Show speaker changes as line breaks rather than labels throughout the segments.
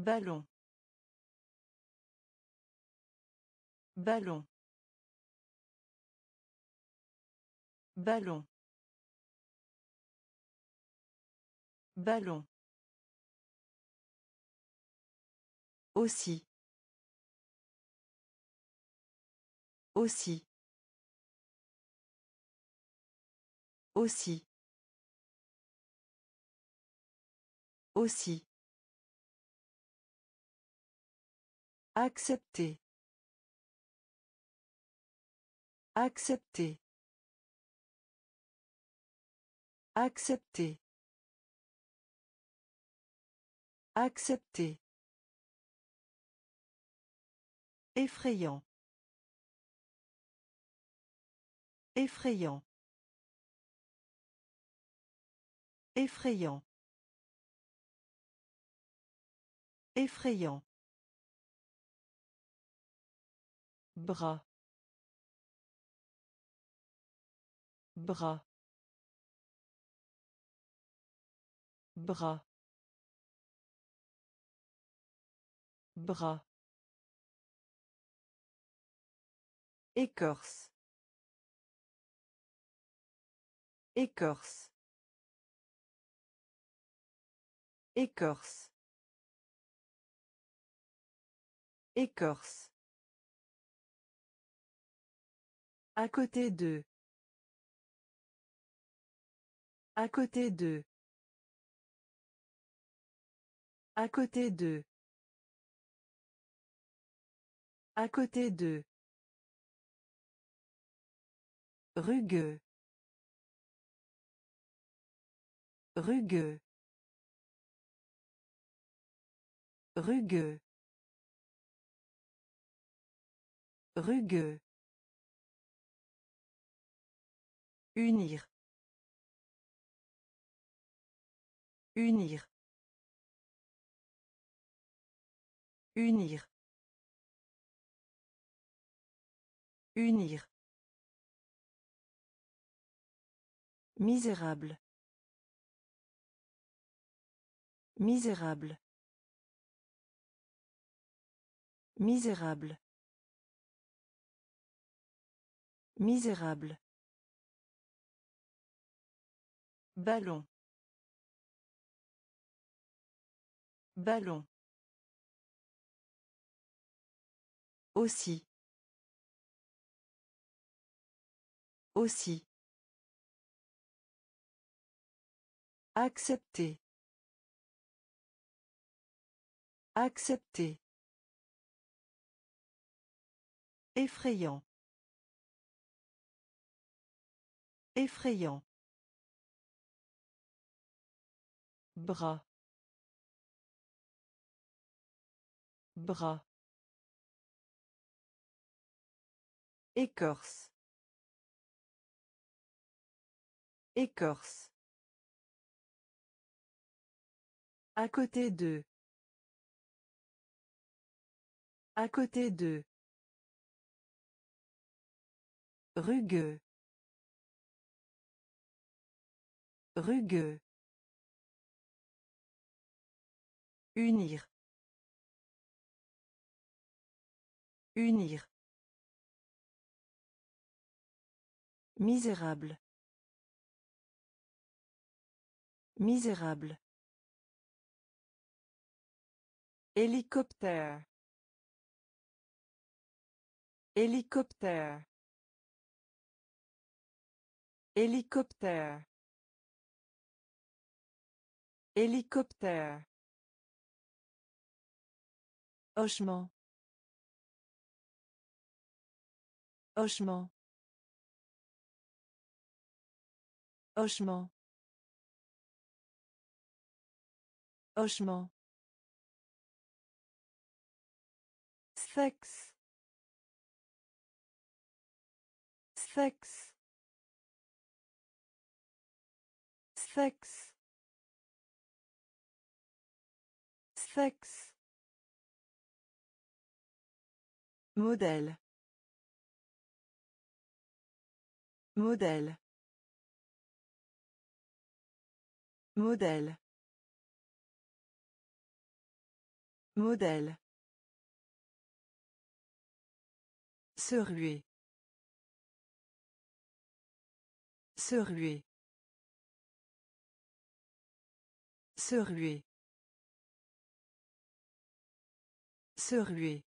Ballon. Ballon. Ballon. Ballon. Aussi. Aussi. Aussi. Aussi. Accepter. Accepter. Accepter. Accepter. Effrayant. Effrayant. Effrayant. Effrayant. Bras. Bras. Bras. Bras. Écorce. Écorce. Écorce. Écorce. À côté d'eux. À côté d'eux. À côté d'eux. À côté d'eux. Rugueux. Rugueux. Rugueux. Rugueux. Unir. Unir. Unir. Unir. Misérable. Misérable. Misérable. Misérable. Ballon. Ballon. Aussi. Aussi. Accepter. Accepter. Effrayant. Effrayant. Bras. Bras. Écorce. Écorce. À côté d'eux. À côté d'eux. Rugueux. Rugueux. Unir. Unir. Misérable. Misérable. Hélicoptère. Hélicoptère. Hélicoptère. Hélicoptère. Hochement. Hochement. Hochement. Hochement. Sexe. Sexe. Sexe. Sexe. Modèle. Modèle. Modèle. Modèle. Se ruer. Se ruer. Se ruer. Se ruer.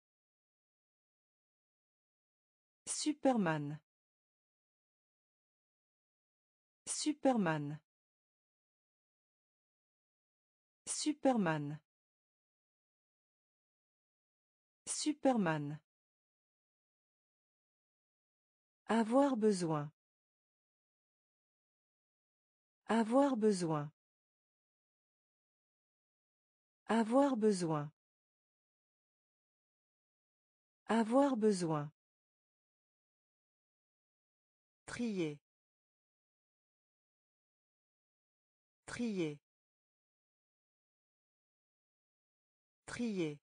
Superman. Superman. Superman. Superman. Avoir besoin. Avoir besoin. Avoir besoin. Avoir besoin. Trier. Trier. Trier.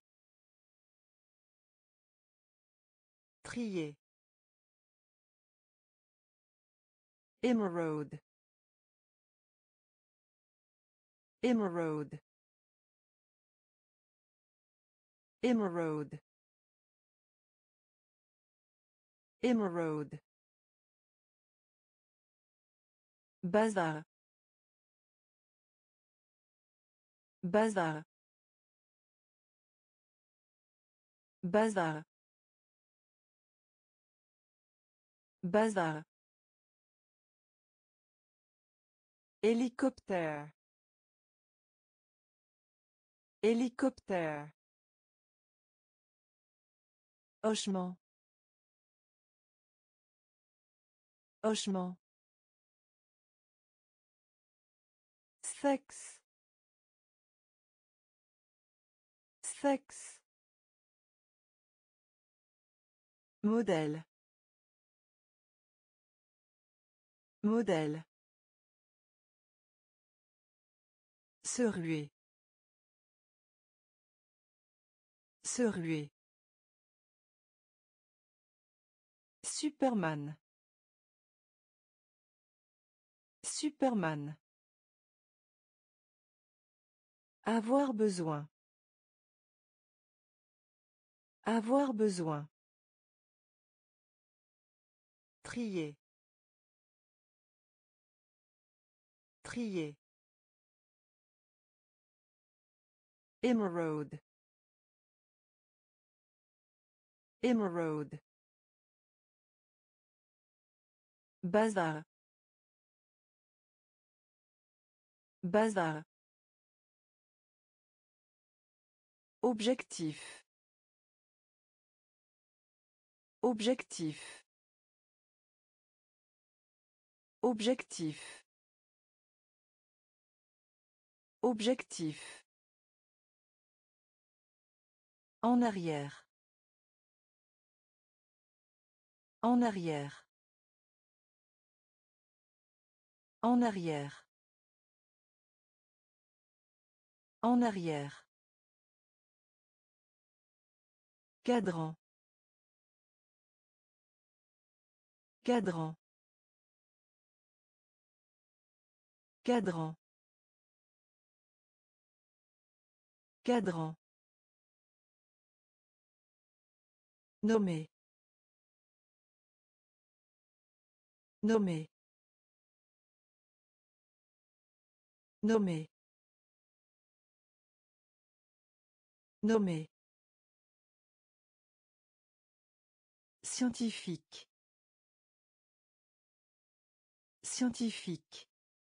Trier. Émeraude. Émeraude. Émeraude. Émeraude. Bazar. Bazar. Bazar. Bazar. Hélicoptère. Hélicoptère. Hochement. Hochement. Sexe. Sexe. Modèle. Modèle. Se ruer. Se ruer. Superman. Superman. Avoir besoin. Avoir besoin. Trier. Trier. Émeraude. Émeraude. Bazar. Bazar. Objectif. Objectif. Objectif. Objectif. En arrière. En arrière. En arrière. En arrière. Cadran. Cadran. Cadran. Cadran. Nommer. Nommer. Nommer. Nommer. Scientifique. Scientifique.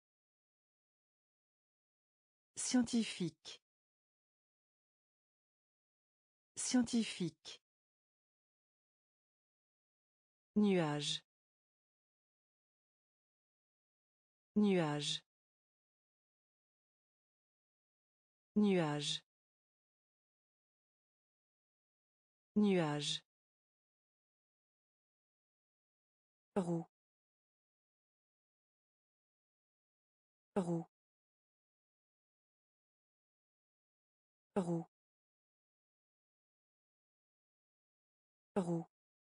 Scientifique. Scientifique. Nuage. Nuage. Nuage. Nuage. Roue. Roue. Roue. Roue.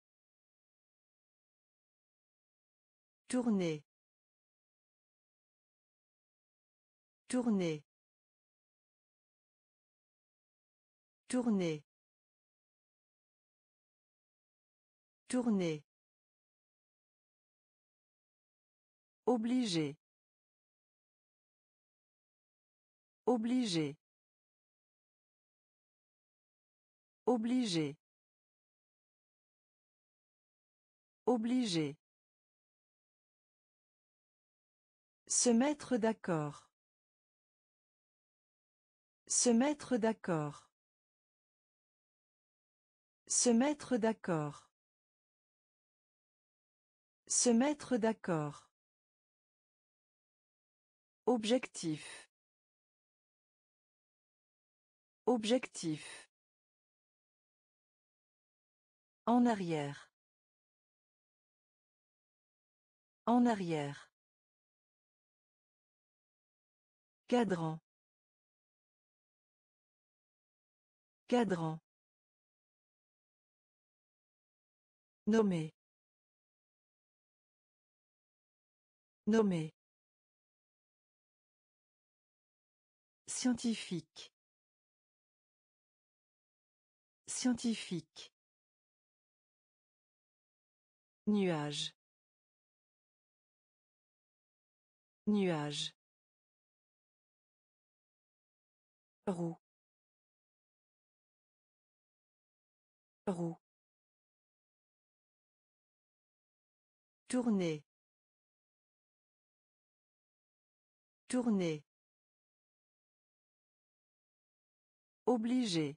Tourner. Tourner.
Tourner. Tourner. Obligé. Obligé. Obligé. Obligé. Se mettre d'accord. Se mettre d'accord. Se mettre d'accord. Se mettre d'accord. Objectif. Objectif. En arrière. En arrière. Cadran. Cadran. Nommer. Nommer. Scientifique. Scientifique. Nuage. Nuage.
Roue. Roue.
Tourner. Tourner. Obligé.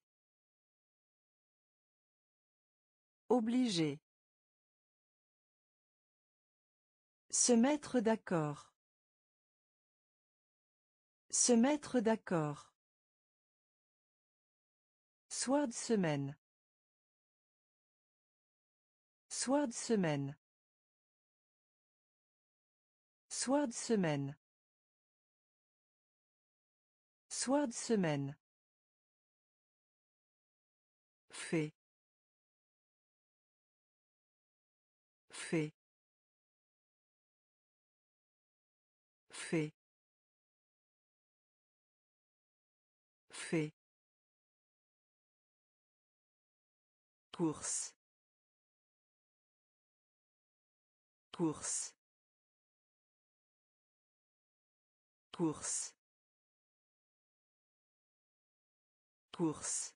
Obligé. Se mettre d'accord. Se mettre d'accord. Soir de semaine. Soir de semaine. Soir de semaine. Soir de semaine. Fait. Fait. Fait. Fait. Course. Course. Course. Course.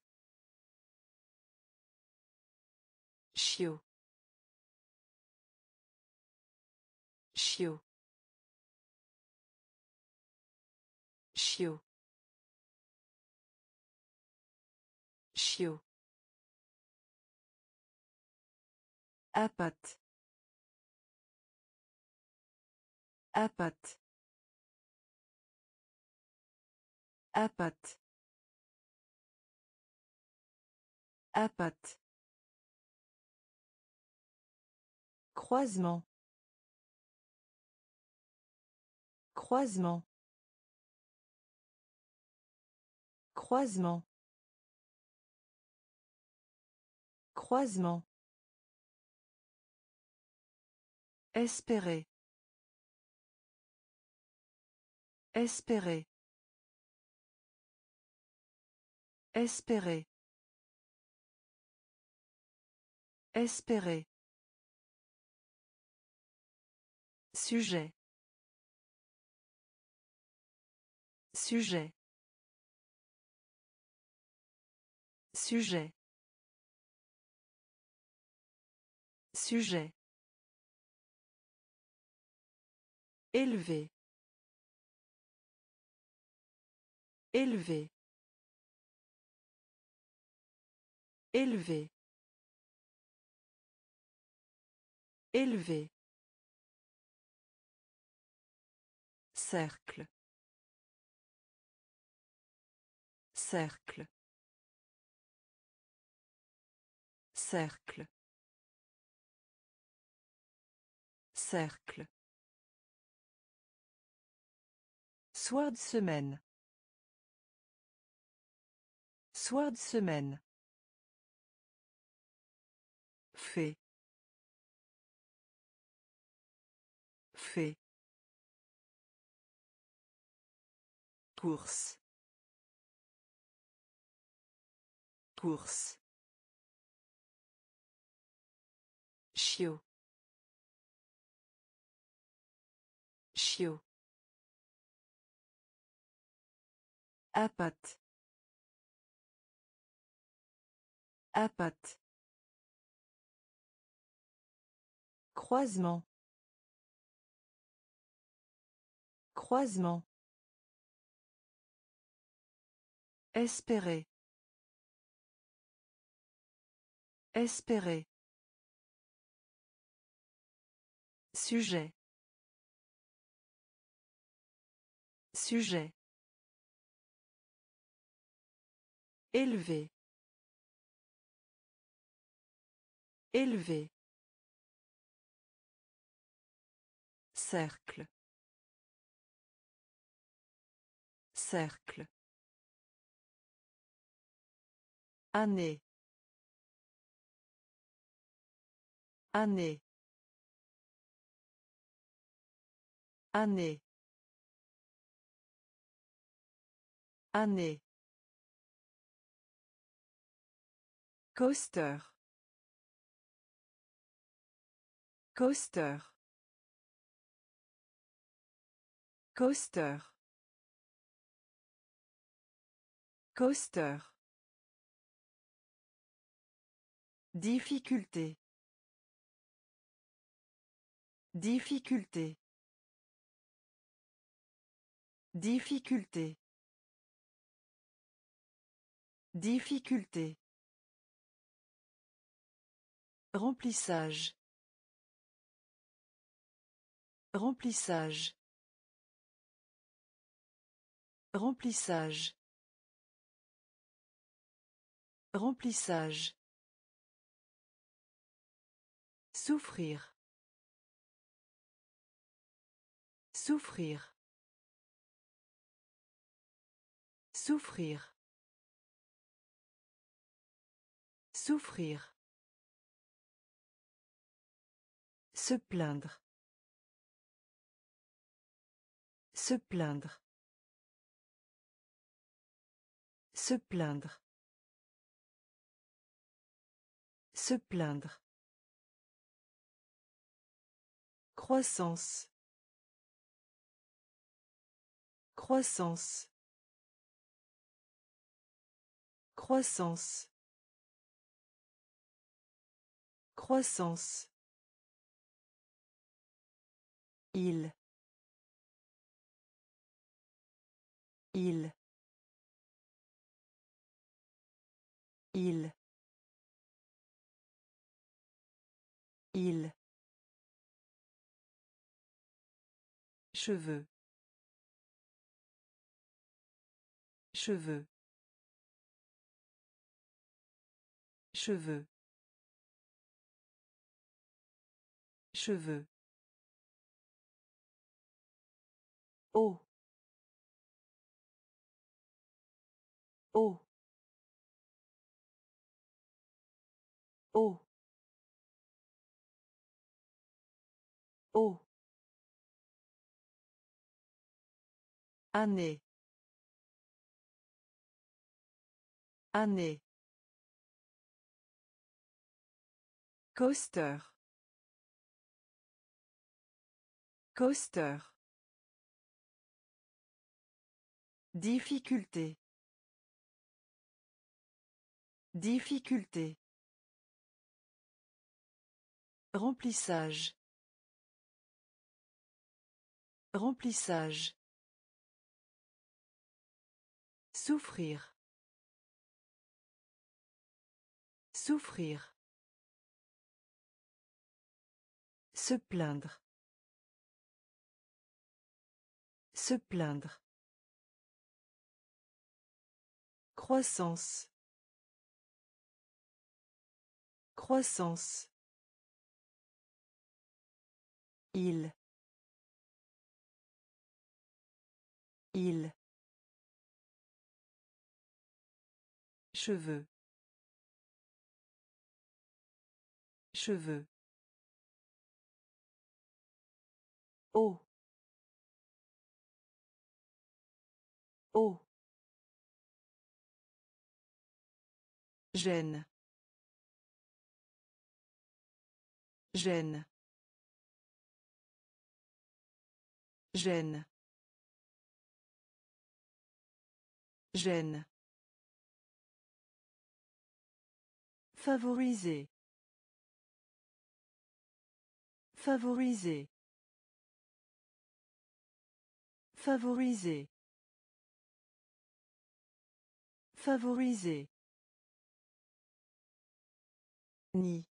Chiot. Chiot. Chiot. Chiot. Appât. Appât. Appât. Appât. Croisement. Croisement. Croisement. Croisement. Espérer. Espérer. Espérer. Espérer. Sujet. Sujet. Sujet. Sujet. Élevé. Élevé. Élevé. Élevé. Cercle. Cercle. Cercle. Cercle. Soir de semaine. Soir de semaine. Fait. Fait. Course. Course.
Chiot. Chiot.
Appât. Appât. Croisement. Croisement. Espérer. Espérer. Sujet. Sujet. Élevé. Élevé. Cercle. Cercle. Année. Année. Année. Année. Coaster. Coaster. Coaster. Coaster. Difficulté. Difficulté. Difficulté. Difficulté. Remplissage. Remplissage. Remplissage. Remplissage. Souffrir. Souffrir. Souffrir. Souffrir. Se plaindre. Se plaindre. Se plaindre. Se plaindre. Croissance. Croissance. Croissance. Croissance. Il. Il. Il. Il. Cheveux. Cheveux. Cheveux. Cheveux. Eau. Eau. Eau. Eau. Année. Année. Coaster. Coaster. Difficulté. Difficulté. Remplissage. Remplissage. Souffrir. Souffrir. Se plaindre. Se plaindre. Croissance. Croissance. Il. Il. Cheveux. Cheveux. Eau. Eau. Gêne. Gêne. Gêne. Gêne. Favoriser. Favoriser. Favoriser. Favoriser. Ni.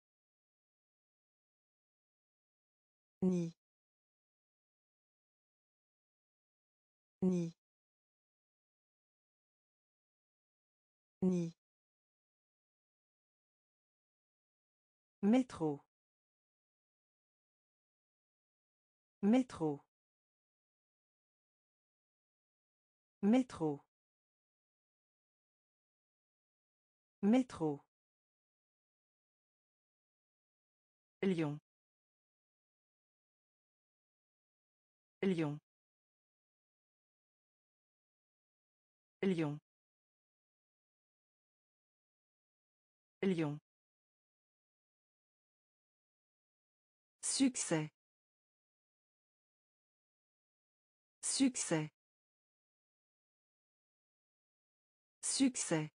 Ni. Ni. Ni. Métro. Métro. Métro. Métro. Lyon. Lyon. Lyon. Lyon. Succès. Succès. Succès.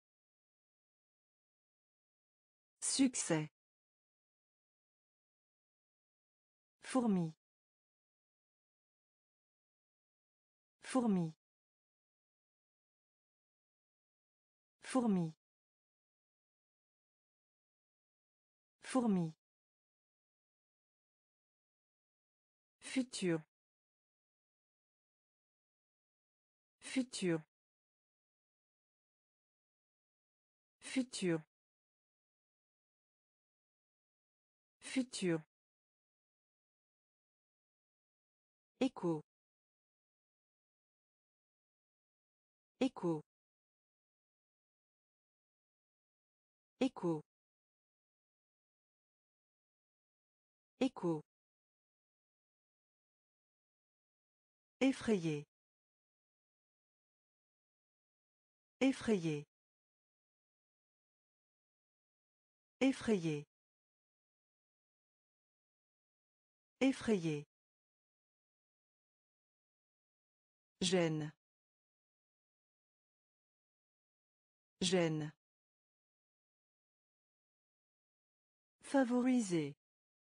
Succès. Fourmi. Fourmi. Fourmi. Fourmi. Futur. Futur. Futur. Futur. Écho. Écho. Écho. Écho. Effrayé. Effrayé. Effrayé. Effrayé. Gêne. Gêne. Favoriser.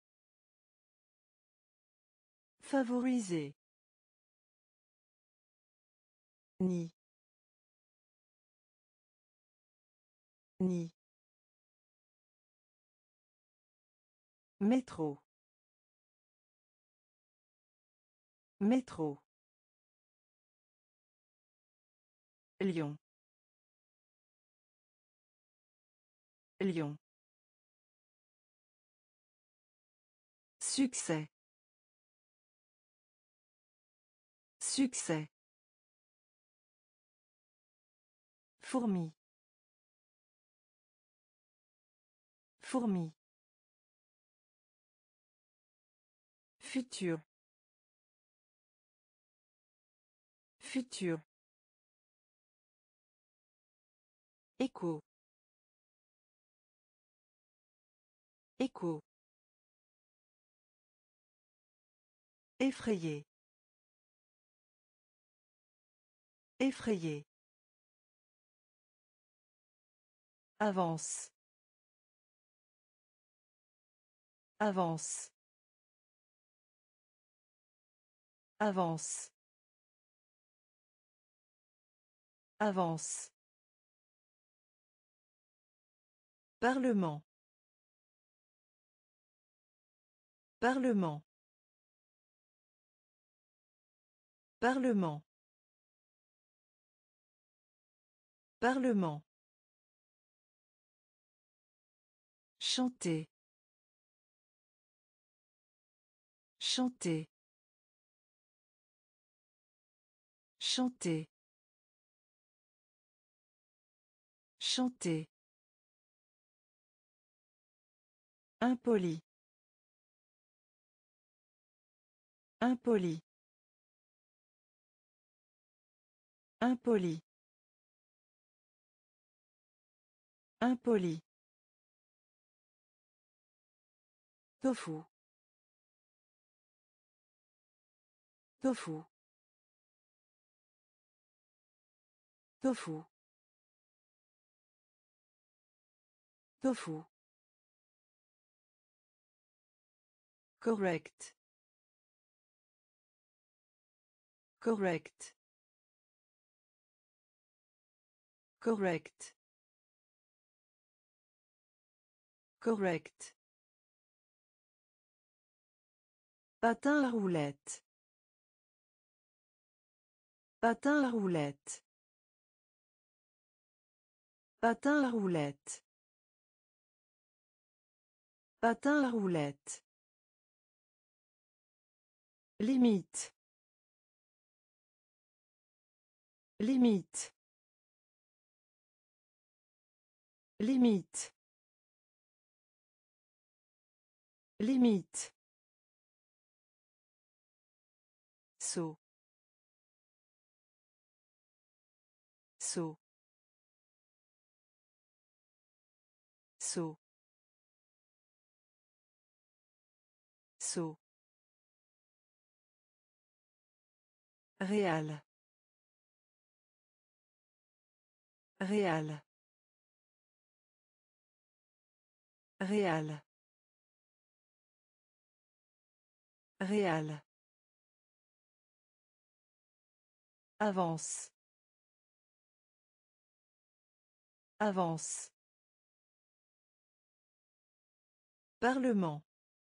Favoriser. Ni. Ni. Métro. Métro. Lyon. Lyon. Succès. Succès. Fourmi. Fourmi. Futur. Futur. Écho. Écho. Effrayé. Effrayé. Avance. Avance. Avance. Avance. Parlement. Parlement. Parlement. Parlement. Chanter. Chanter. Chanter. Chanter. Impoli. Impoli. Impoli. Impoli.
Tofu. Tofu. Tofu. Tofu.
Correct. Correct. Correct. Correct. Patin à roulettes. Patin à roulettes. Patin à roulettes. Patin à roulettes. Limite. Limite. Limite. Limite. Saut. Saut. Saut. Saut. Réal. Réal. Réal. Réal. Avance. Avance. Parlement.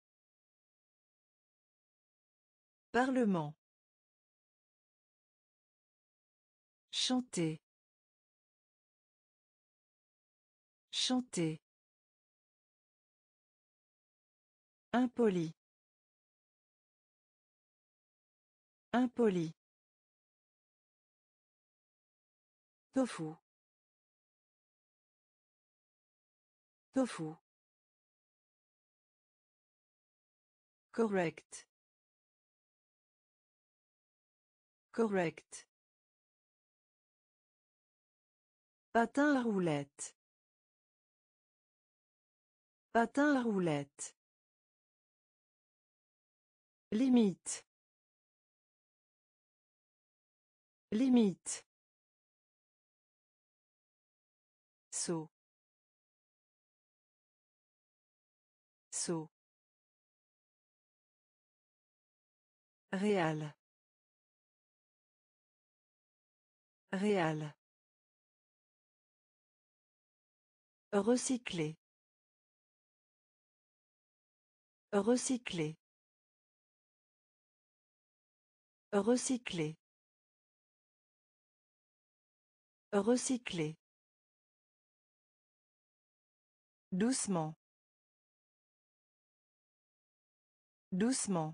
Parlement. Chanter. Chanter. Impoli. Impoli.
Tofu. Tofu.
Correct. Correct. Patin à roulettes. Patin à roulettes. Limite. Limite. Saut. Saut. Réal. Réal. Recycler. Recycler. Recycler. Recycler. Doucement. Doucement.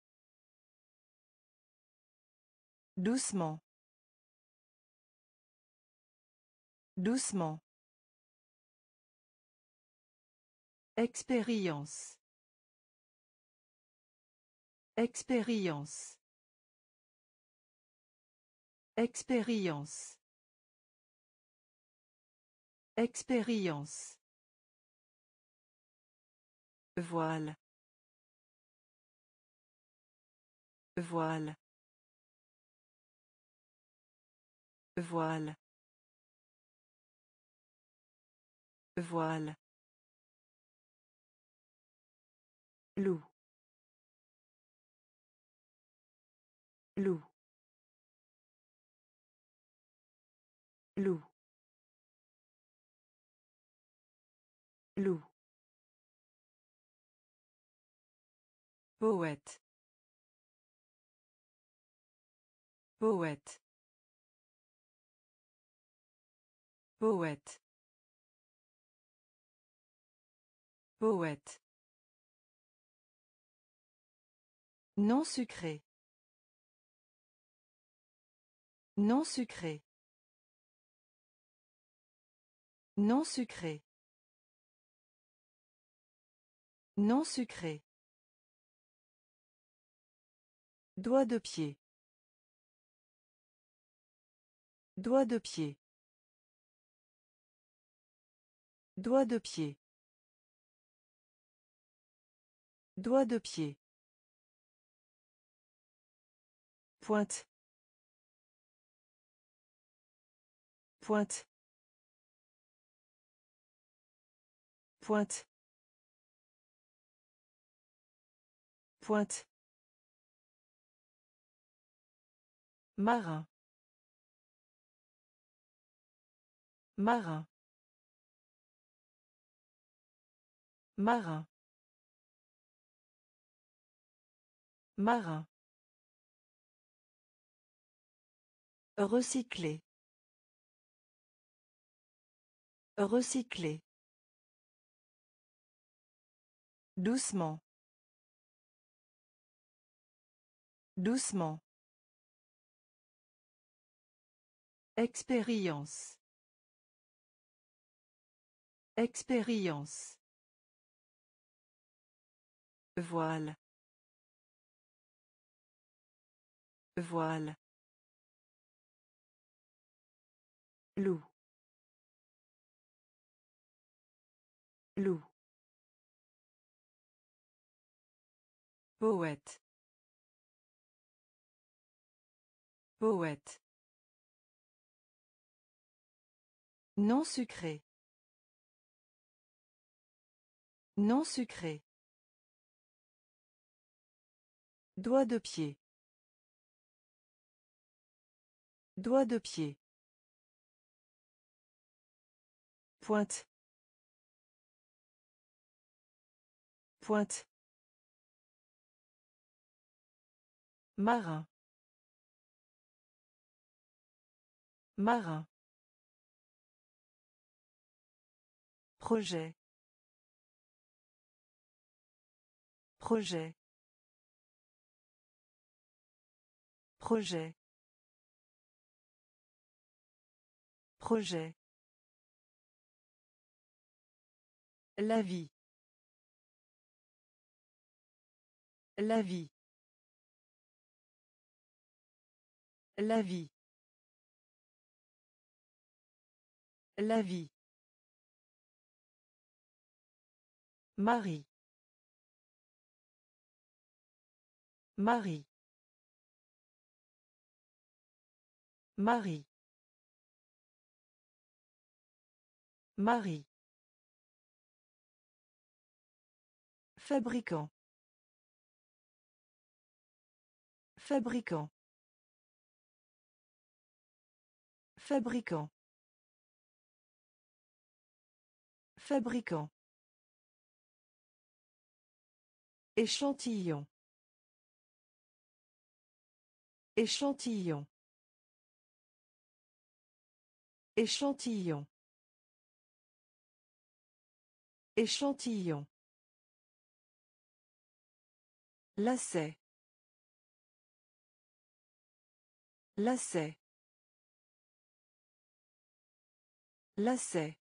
Doucement. Doucement. Expérience. Expérience. Expérience. Expérience. Voile. Voile. Voile. Voile. Loup. Loup. Loup. Loup. Poète. Poète. Poète. Poète. Non sucré. Non sucré. Non sucré. Non sucré. Doigt de pied. Doigt de pied. Doigt de pied. Doigt de pied. Pointe. Pointe. Pointe. Pointe. Marin. Marin. Marin. Marin. Recycler. Recycler. Doucement. Doucement. Expérience. Expérience. Voile. Voile. Loup. Loup. Poète. Poète. Non sucré. Non sucré. Doigt de pied. Doigt de pied. Pointe. Pointe. Marin. Marin. Projet. Projet. Projet. Projet. La vie. La vie. La vie. La vie. Marie. Marie. Marie. Marie. Fabricant. Fabricant. Fabricant. Fabricant. Échantillon. Échantillon. Échantillon. Échantillon. Lacet. Lacet. Lacet.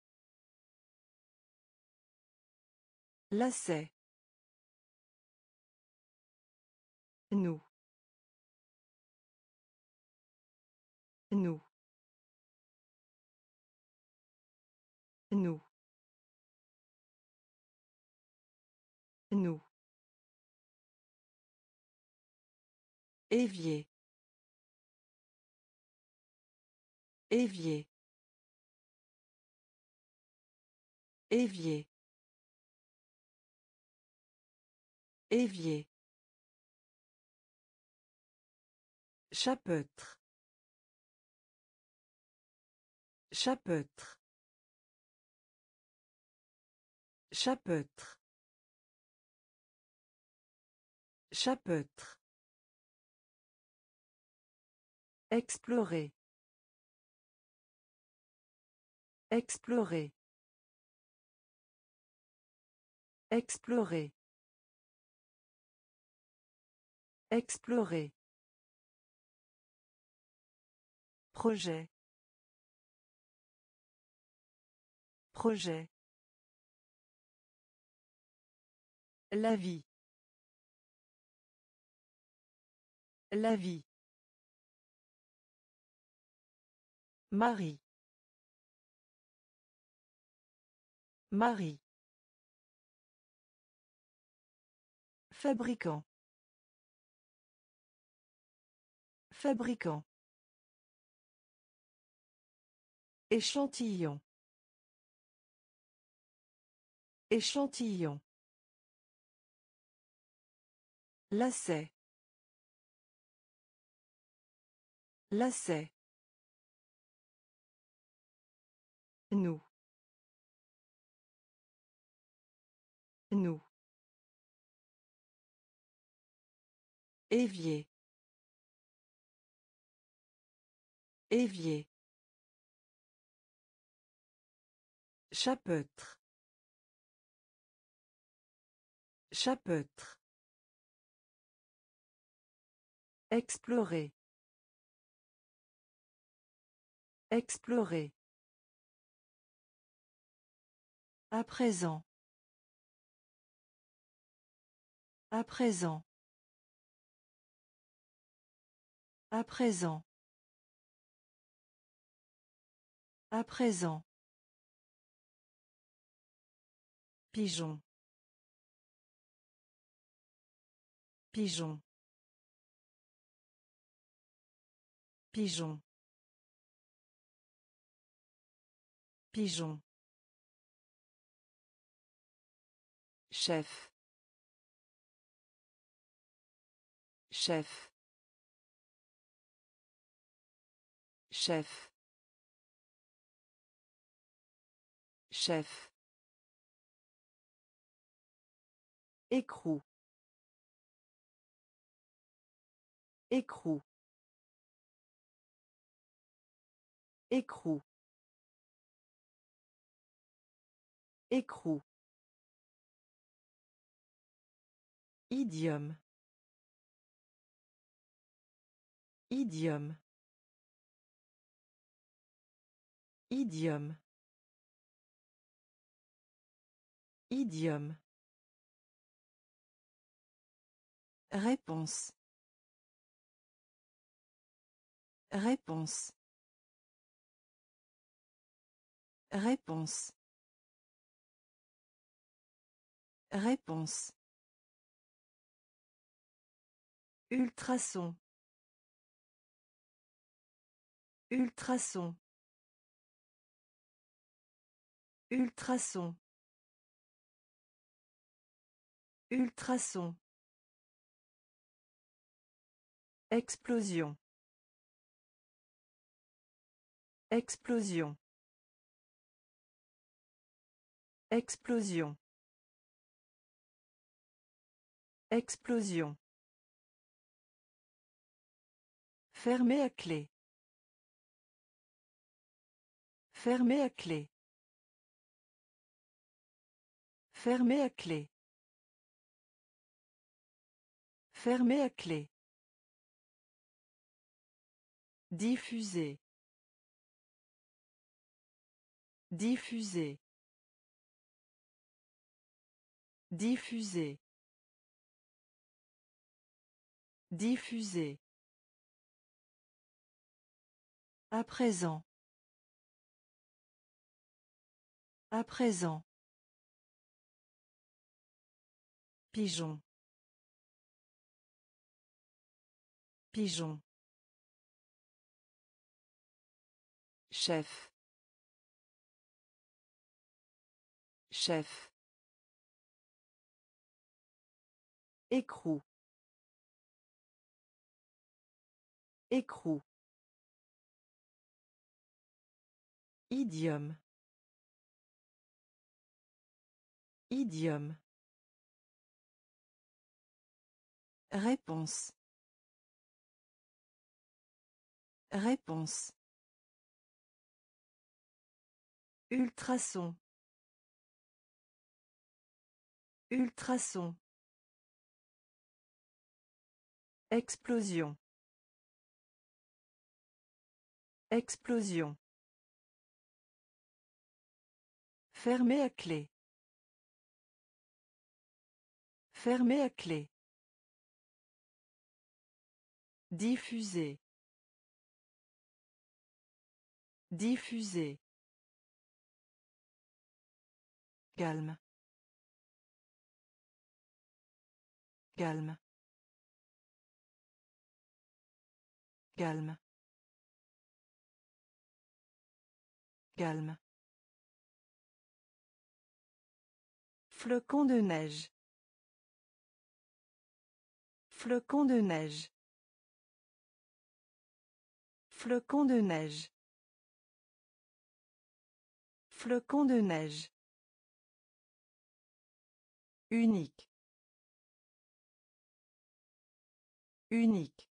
Lacet. Nous. Nous. Nous. Nous. Évier. Évier. Évier. Évier. Chapeautre. Chapeautre. Chapeautre. Chapeautre. Explorer. Explorer. Explorer. Explorer. Projet. Projet. La vie. La vie. Marie. Mari. Fabricant. Fabricant. Échantillon. Échantillon. Lacet. Lacet. Nous. Nous. Évier. Évier. Chapeautre. Chapeautre. Explorer. Explorer. À présent. À présent. À présent. À présent. Pigeon. Pigeon. Pigeon. Pigeon. Chef. Chef. Chef. Chef. Écrou. Écrou. Écrou. Écrou. Idiome. Idiome. Idiome. Idiome. Réponse. Réponse. Réponse. Réponse. Ultrason. Ultrason. Ultrason. Ultrason. Explosion. Explosion. Explosion. Explosion. Fermé à clé. Fermé à clé. Fermé à clé. Fermé à clé. Diffuser. Diffuser. Diffuser. Diffuser. À présent. À présent. Pigeon. Pigeon. Chef. Chef. Écrou. Écrou. Idiome. Idiome. Réponse. Réponse. Ultrason. Ultrason. Explosion. Explosion. Fermé à clé. Fermé à clé. Diffuser. Diffuser. Calme. Calme. Calme. Calme. Flocon de neige. Flocon de neige. Flocon de neige. Flocon de neige. Unique. Unique.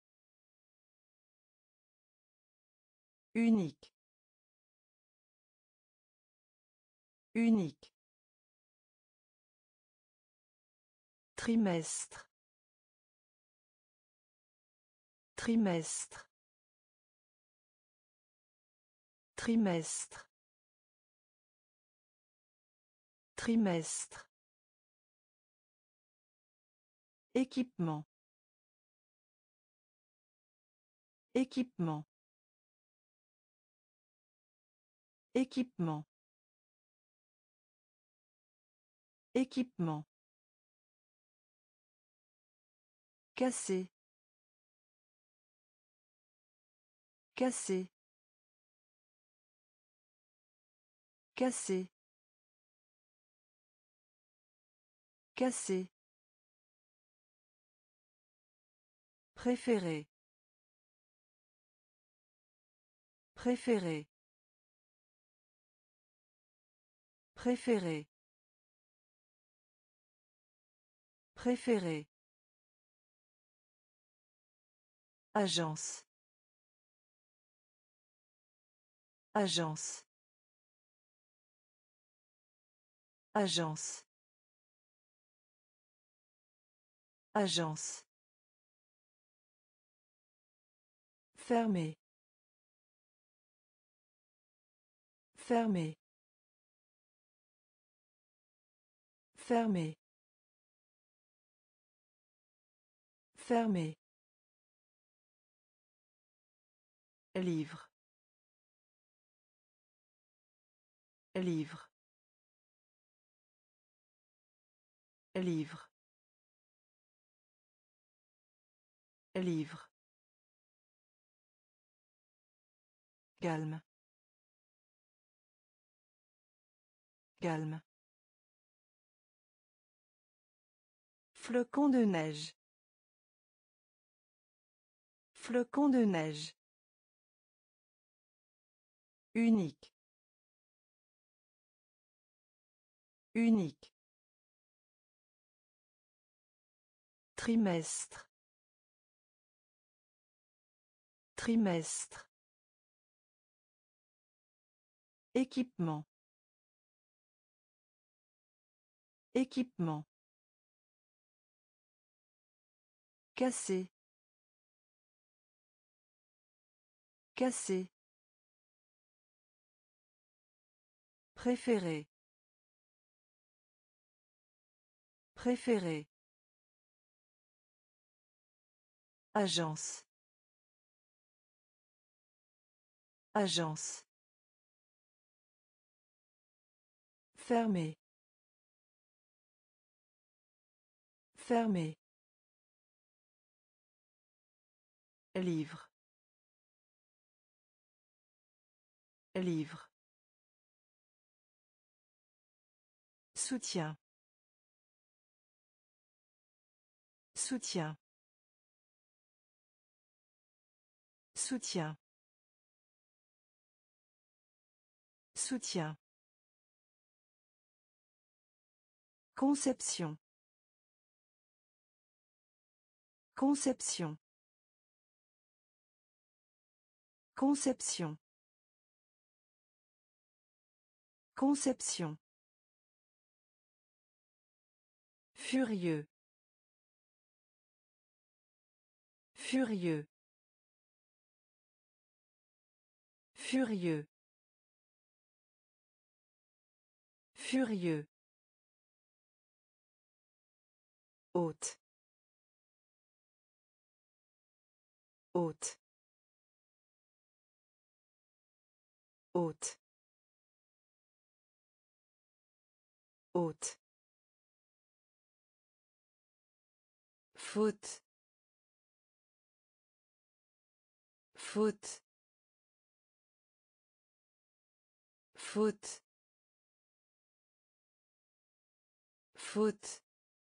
Unique. Unique. Trimestre. Trimestre. Trimestre. Trimestre. Équipement. Équipement. Équipement. Équipement. Cassé. Cassé. Cassé. Cassé. Préféré. Préféré. Préféré. Préféré. Agence. Agence. Agence. Agence. Fermé. Fermé. Fermé. Fermé. Livre. Livre. Livre. Livre. Calme. Calme. Flocon de neige. Flocon de neige. Unique. Unique. Trimestre. Trimestre. Équipement. Équipement. Cassé. Cassé. Préféré. Préféré. Agence. Agence. Fermé. Fermé. Livre. Livre. Soutien. Soutien. Soutien. Soutien. Conception. Conception. Conception. Conception. Furieux. Furieux. Furieux. Furieux. Hôte. Hôte. Hôte. Hôte. Faute. Faute. Faute. Faute.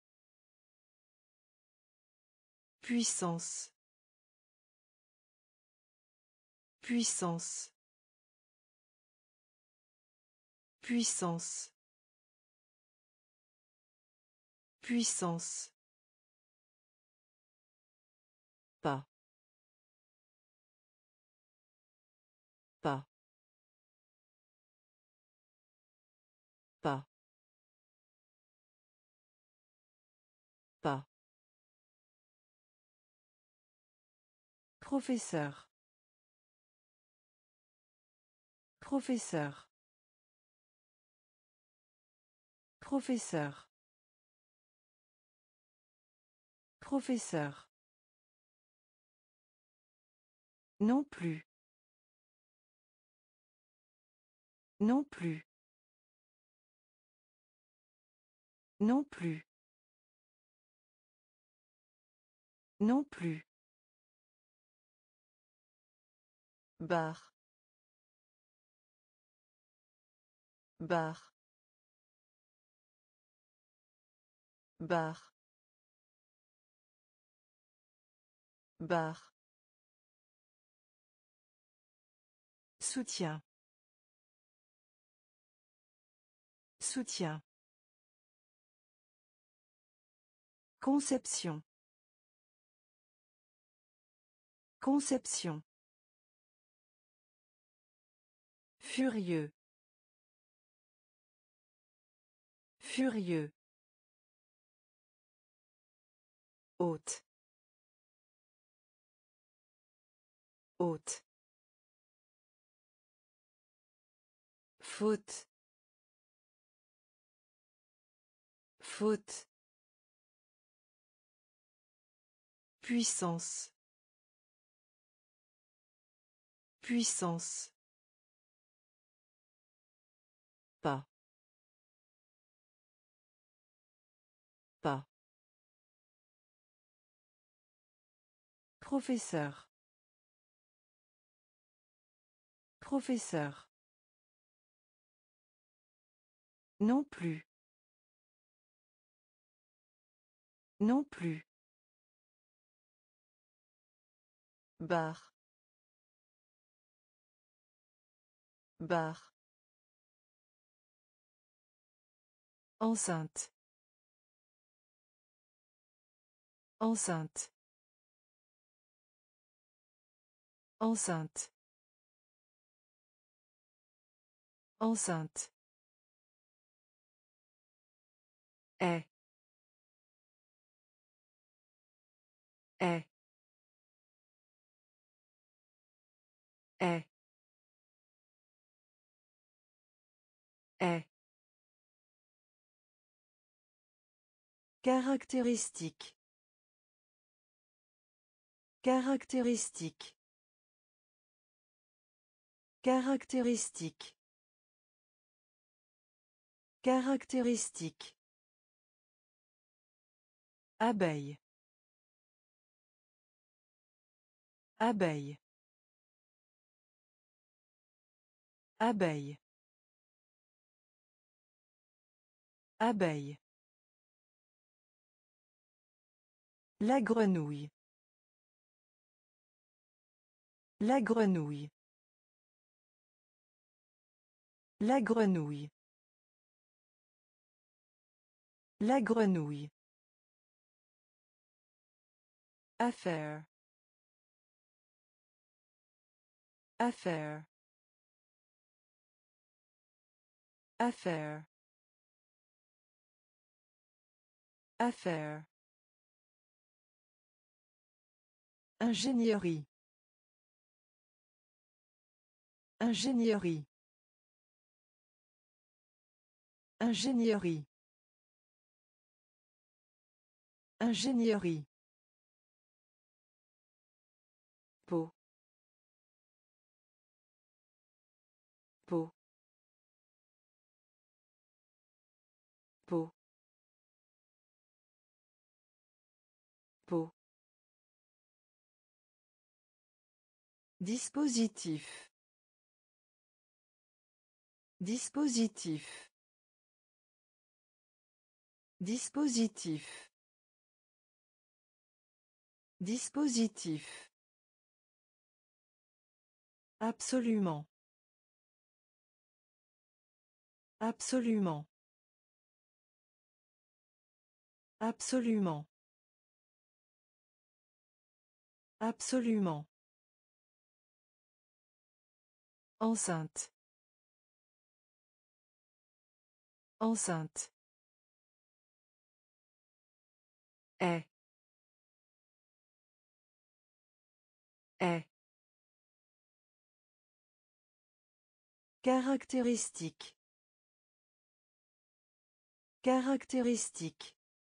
Puissance. Puissance. Puissance. Puissance. Pas. Pas. Pas. Pas. Professeur. Professeur. Professeur. Professeur. Non plus. Non plus. Non plus. Non plus. Bar. Bar. Bar. Bar. Soutien. Soutien. Conception. Conception. Furieux. Furieux. Hôte. Hôte. Faute. Faute. Puissance. Puissance. Pas. Pas. Professeur. Professeur. Non plus. Non plus. Bar. Bar. Enceinte. Enceinte. Enceinte. Enceinte. Est. Est. Est. Est. Caractéristique. Caractéristique. Caractéristique. Caractéristique. Abeille. Abeille. Abeille. Abeille. La grenouille. La grenouille. La grenouille. La grenouille. Affaire. Affaire. Affaire. Affaire. Ingénierie. Ingénierie. Ingénierie. Ingénierie. Peau. Peau. Dispositif. Dispositif. Dispositif. Dispositif. Absolument. Absolument. Absolument. Absolument. Enceinte. Enceinte. Est. Est. Caractéristique. Caractéristique.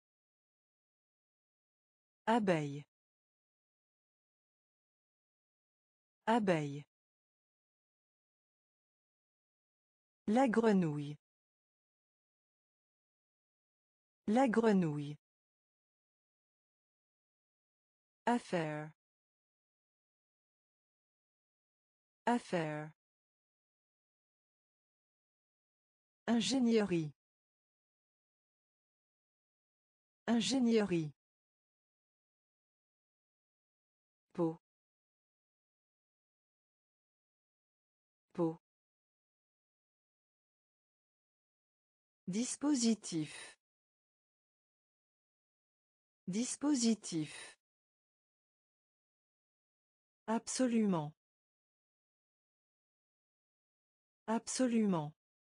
Abeille. Abeille. La grenouille. La grenouille. Affaire. Affaire. Ingénierie. Ingénierie. Peau. Peau. Dispositif. Dispositif. Absolument. Absolument.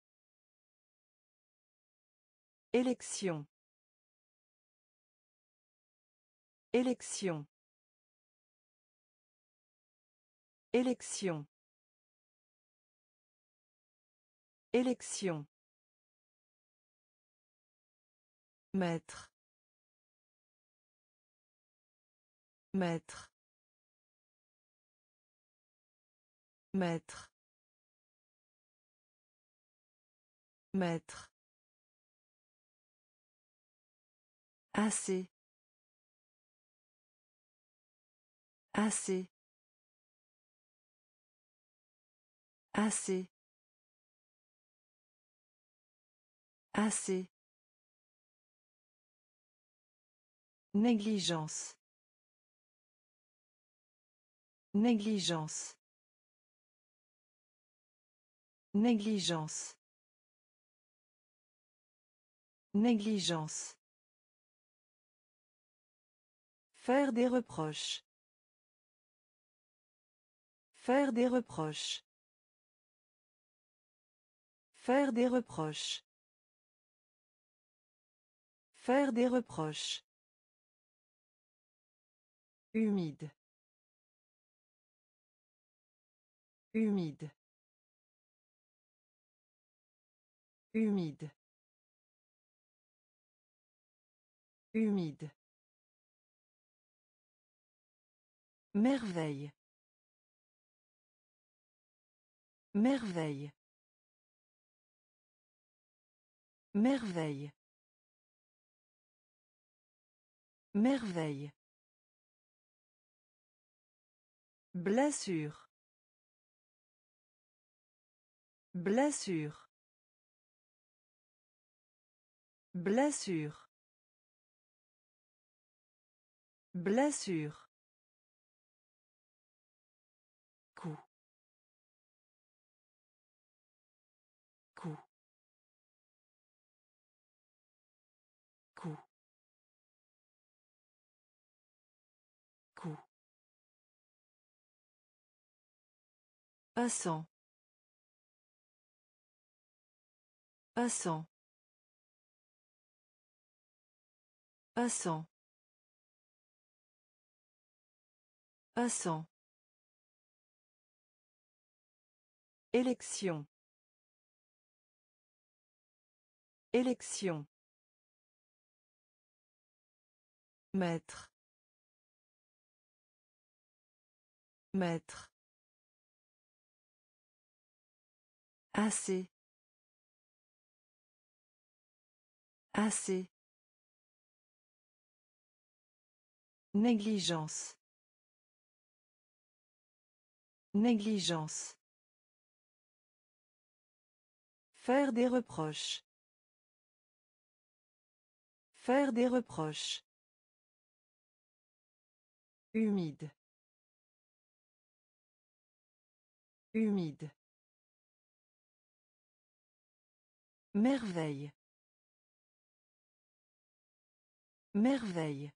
Élection. Élection. Élection. Élection. Maître. Maître. Maître. Maître. Assez. Assez. Assez. Assez. Négligence. Négligence. Négligence. Négligence. Faire des reproches. Faire des reproches. Faire des reproches. Faire des reproches. Humide. Humide. Humide. Humide. Merveille. Merveille. Merveille. Merveille. Blessure. Blessure. Blessure. Blessure. Coup. Coup. Coup. Coup. Passant. Passant. Passant. Passant. Élection. Élection. Maître. Maître. Assez. Assez. Négligence. Négligence.
Faire des reproches. Faire des reproches.
Humide. Humide.
Merveille. Merveille.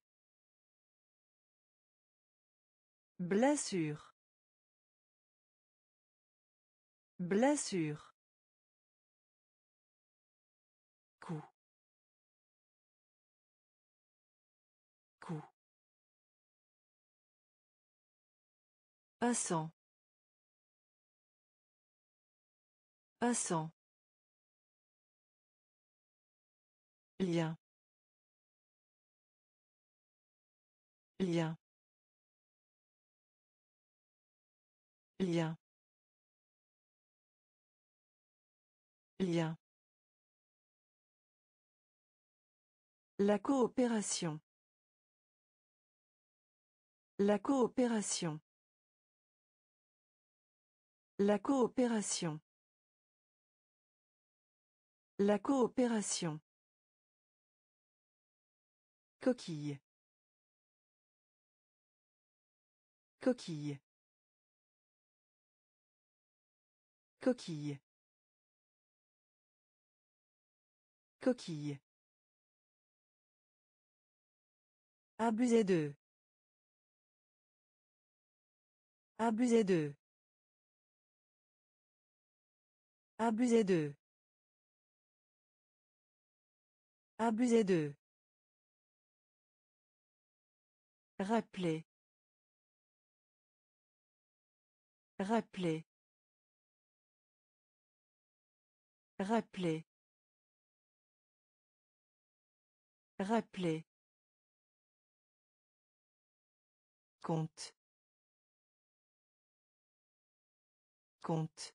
Blessure. Blessure. Coup. Coup. Passant. Passant. Lien. Lien. Lien. Lien. La coopération. La coopération. La coopération. La coopération. Coquille. Coquille. Coquille. Coquille. Abuser d'eux. Abuser d'eux. Abuser d'eux. Abuser d'eux. Rappeler. Rappeler. Rappeler. Rappeler. Compte. Compte.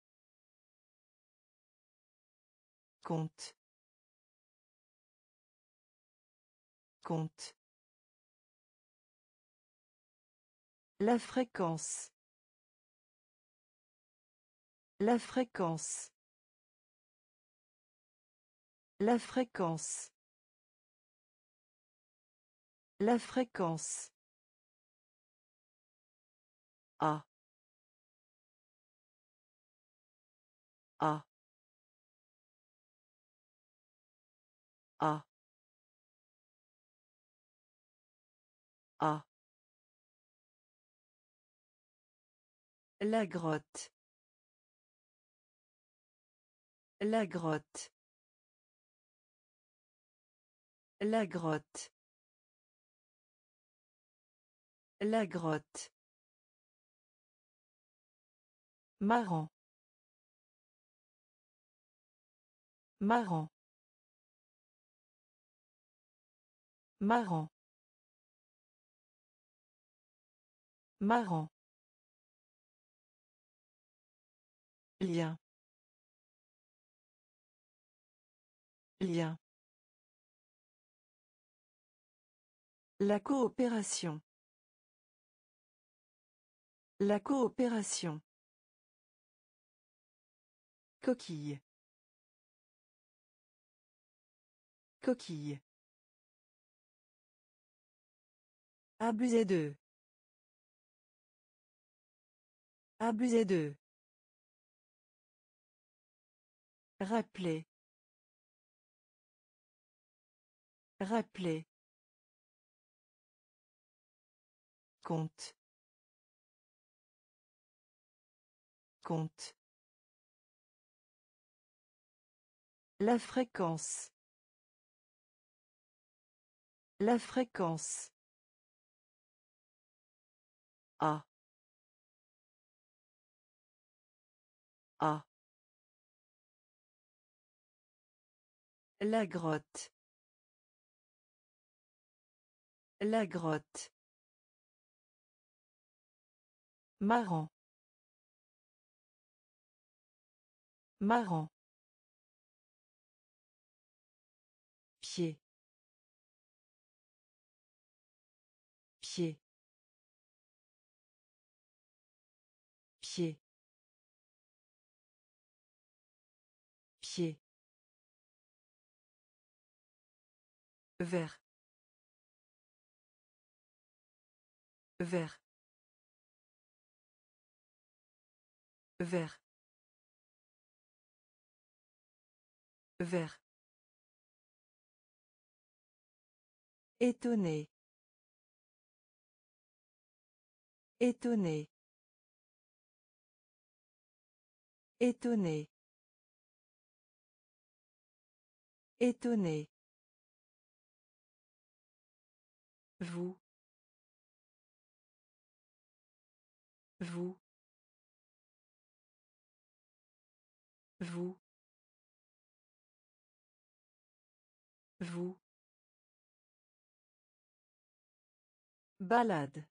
Compte. Compte. La fréquence. La fréquence. La fréquence. La fréquence. A. A. A. A. La grotte. La grotte. La grotte. La grotte. Marrant. Marrant. Marrant. Marrant. Lien. Lien. La coopération. La coopération. Coquille. Coquille. Abuser d'eux. Abuser d'eux. Rappeler. Rappeler. Compte. Compte. La fréquence. La fréquence. A. A. La grotte. La grotte. Marrant. Marrant. Pied. Pied. Pied. Pied. Vert. Vert. Vert. Vert. Étonné. Étonné. Étonné. Étonné. Vous. Vous. Vous. Vous. Balade.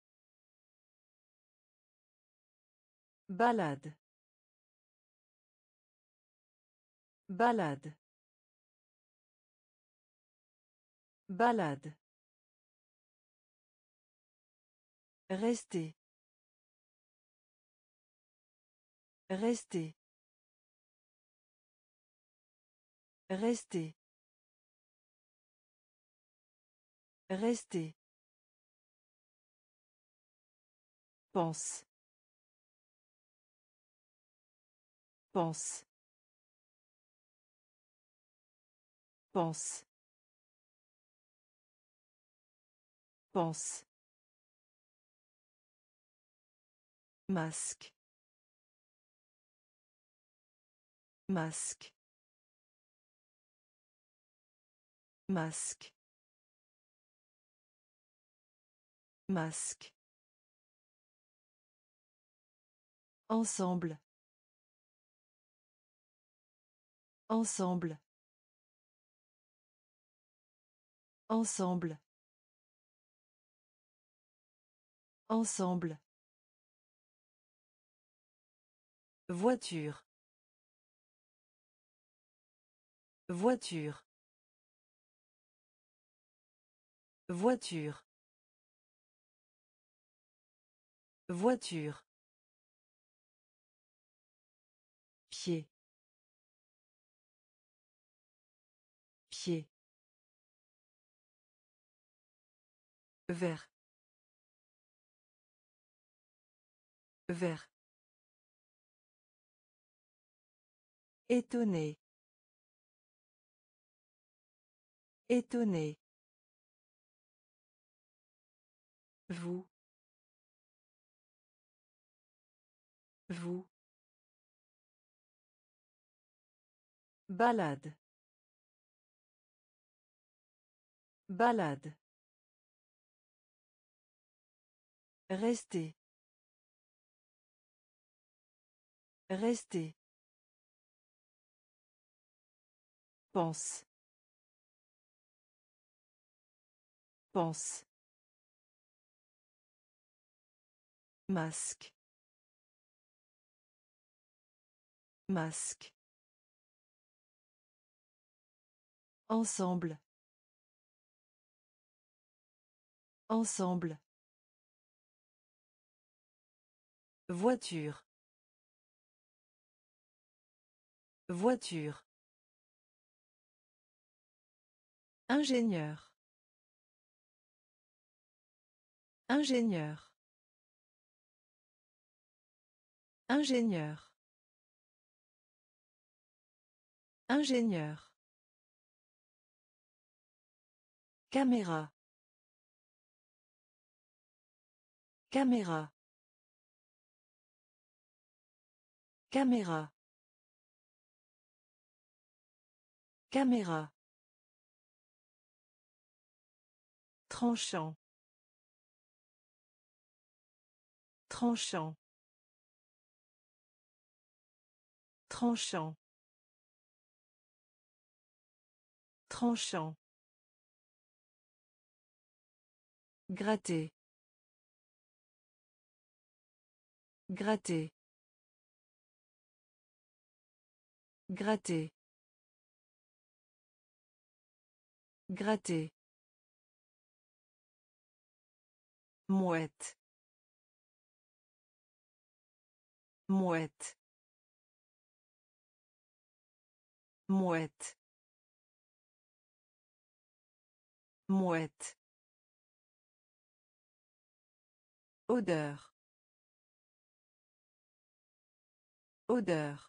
Balade. Balade. Balade. Rester. Rester. Rester. Rester. Pense. Pense. Pense. Pense. Masque. Masque. Masque. Masque. Ensemble. Ensemble. Ensemble. Ensemble. Voiture. Voiture. Voiture. Voiture. Pied. Pied. Vert. Vert. Étonné. Étonné. Vous. Vous. Balade. Balade. Rester. Rester. Pense. Pense. Masque. Masque. Ensemble. Ensemble. Voiture. Voiture. Ingénieur. Ingénieur. Ingénieur. Ingénieur. Caméra. Caméra. Caméra. Caméra. Tranchant. Tranchant. Tranchant. Tranchant. Gratter. Gratter. Gratter. Gratter. Mouette.
Mouette. Mouette. Mouette. Odeur. Odeur.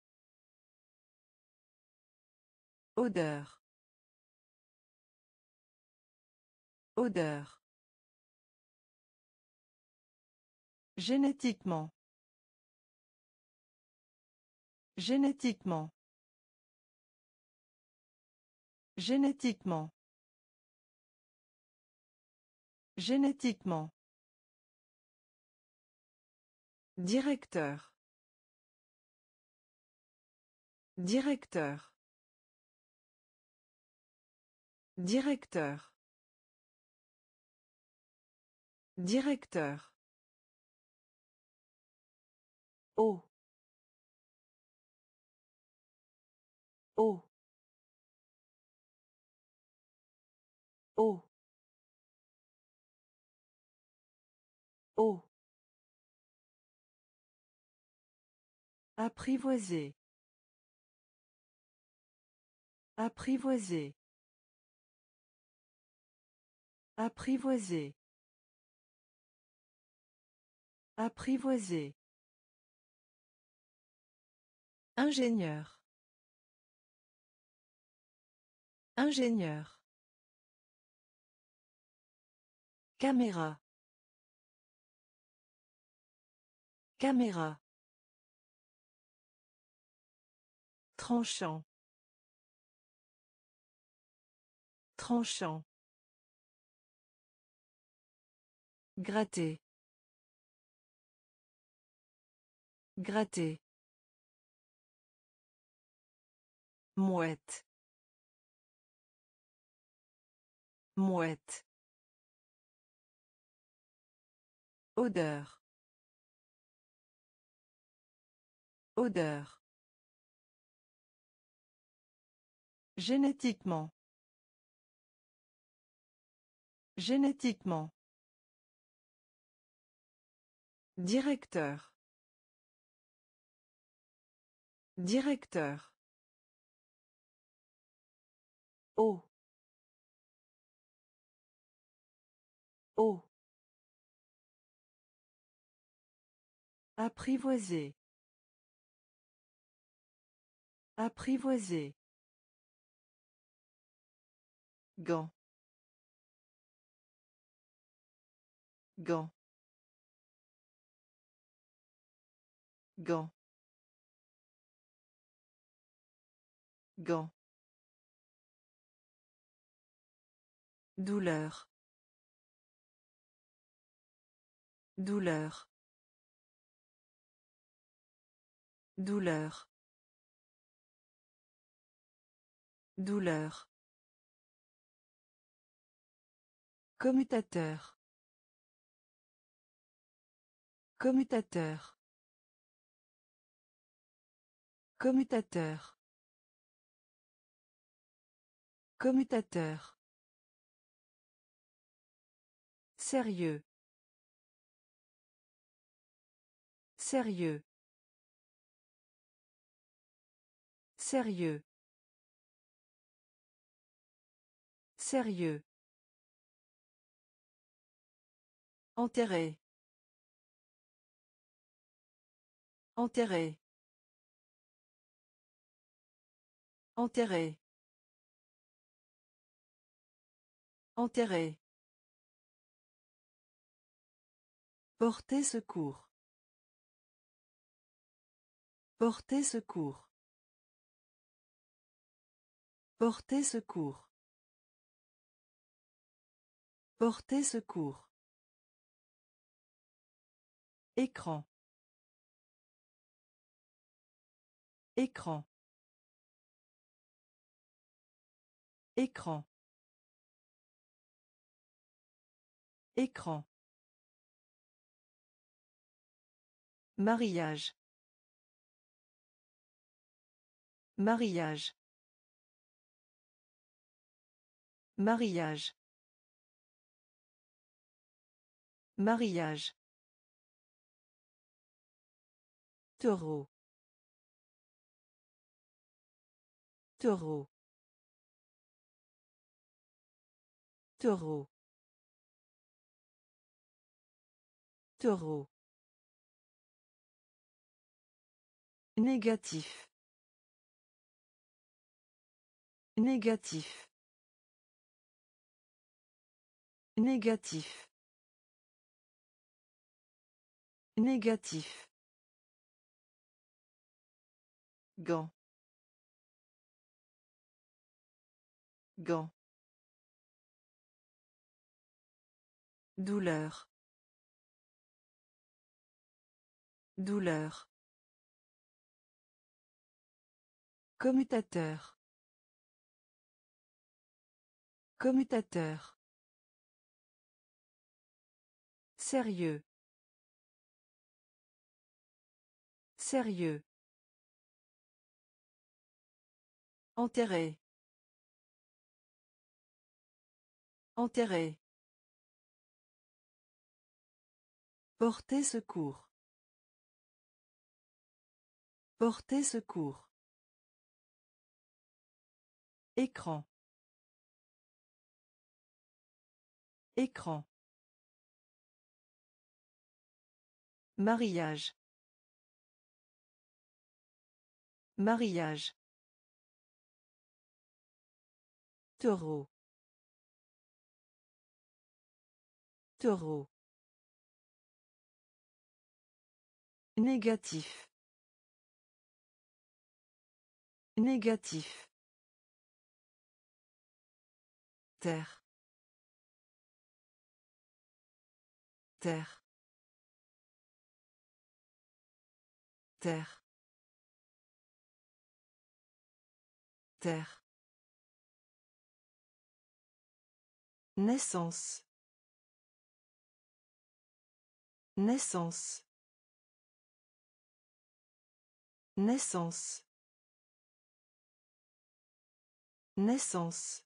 Odeur. Odeur. Génétiquement. Génétiquement. Génétiquement. Génétiquement. Directeur. Directeur. Directeur. Directeur. Oh. Oh. Oh. Oh. Apprivoiser. Apprivoiser. Apprivoiser. Apprivoiser. Ingénieur. Ingénieur. Caméra. Caméra. Tranchant. Tranchant.
Gratter. Gratter.
Mouette. Mouette. Odeur. Odeur. Génétiquement. Génétiquement. Directeur. Directeur. Oh. Oh. Apprivoiser. Apprivoiser. Gant. Gant. Gant. Gant. Douleur. Douleur. Douleur. Douleur. Commutateur. Commutateur. Commutateur. Commutateur. Sérieux. Sérieux. Sérieux. Sérieux. Enterré. Enterré. Enterré. Enterré. Porter secours. Porter secours. Porter secours. Porter secours. Écran. Écran. Écran. Écran. Mariage. Mariage. Mariage. Mariage. Taureau. Taureau. Taureau. Taureau. Négatif. Négatif. Négatif. Négatif. Gant. Gant. Douleur. Douleur. Commutateur. Commutateur. Sérieux. Sérieux. Enterré. Enterré. Porter secours. Porter secours. Écran. Écran. Mariage. Mariage. Taureau. Taureau. Négatif. Négatif. Terre. Terre. Terre. Terre. Naissance. Naissance. Naissance. Naissance.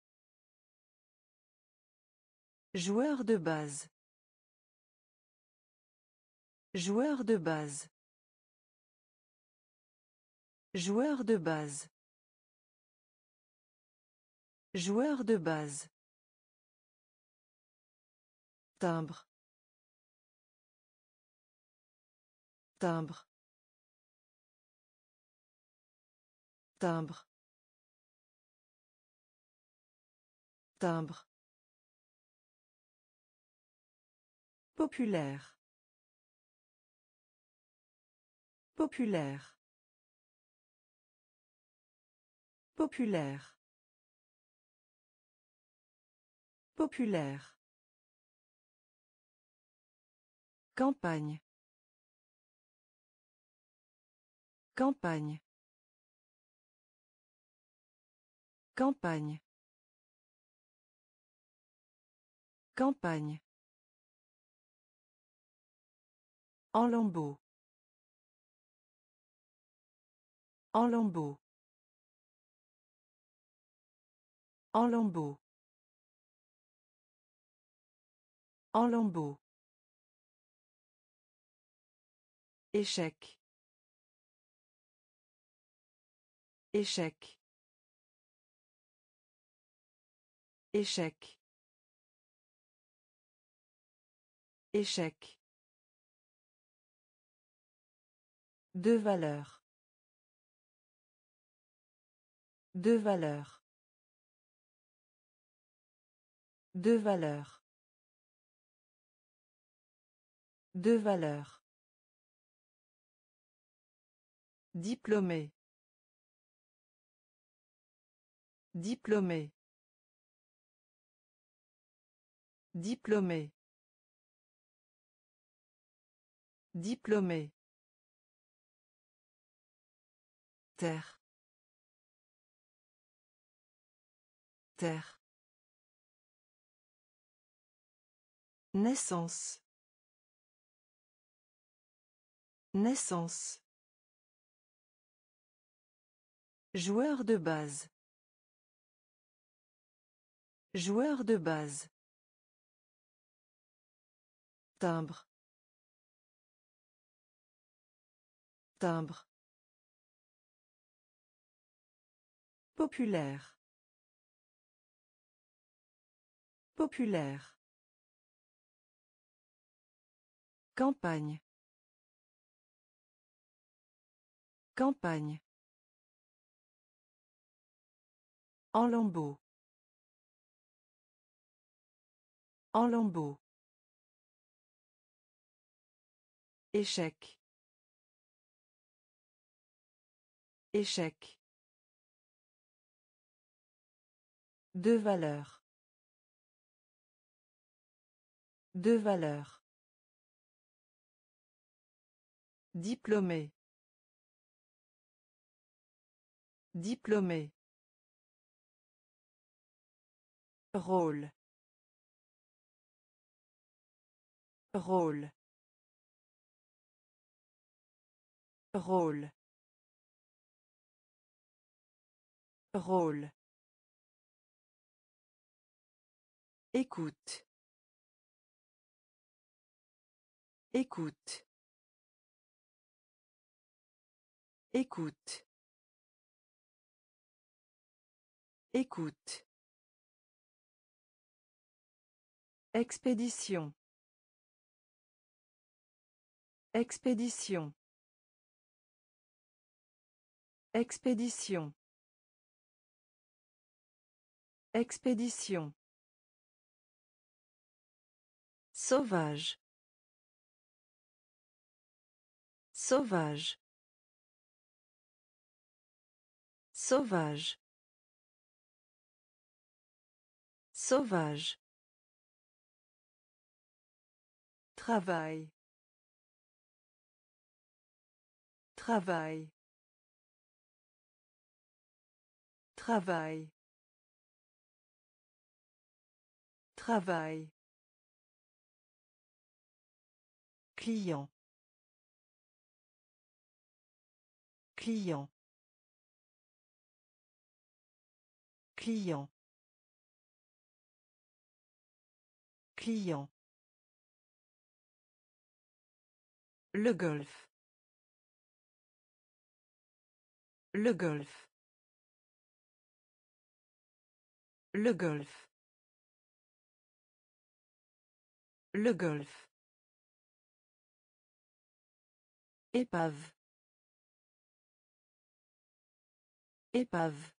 Joueur de base. Joueur de base. Joueur de base. Joueur de base. Timbre. Timbre. Timbre. Timbre. Populaire. Populaire. Populaire. Populaire. Campagne. Campagne. Campagne. Campagne. En lambeaux. En lambeaux. En lambeaux. En lambeaux. Échec. Échec. Échec. Échec. De valeur. De valeur. De valeur. De valeur. Diplômé. Diplômé. Diplômé. Diplômé. Terre. Terre. Naissance. Naissance. Joueur de base. Joueur de base. Timbre. Timbre. Populaire. Populaire. Campagne. Campagne. En lambeaux. En lambeaux. Échec. Échec. Deux valeurs. Deux valeurs. Diplômé. Diplômé. Rôle. Rôle. Rôle. Rôle. Écoute. Écoute. Écoute. Écoute. Expédition. Expédition. Expédition. Expédition. Sauvage. Sauvage. Sauvage. Sauvage. Travail. Travail. Travail. Travail. Client. Client. Client. Client. Le golf. Le golf. Le golf. Le golf. Épave. Épave.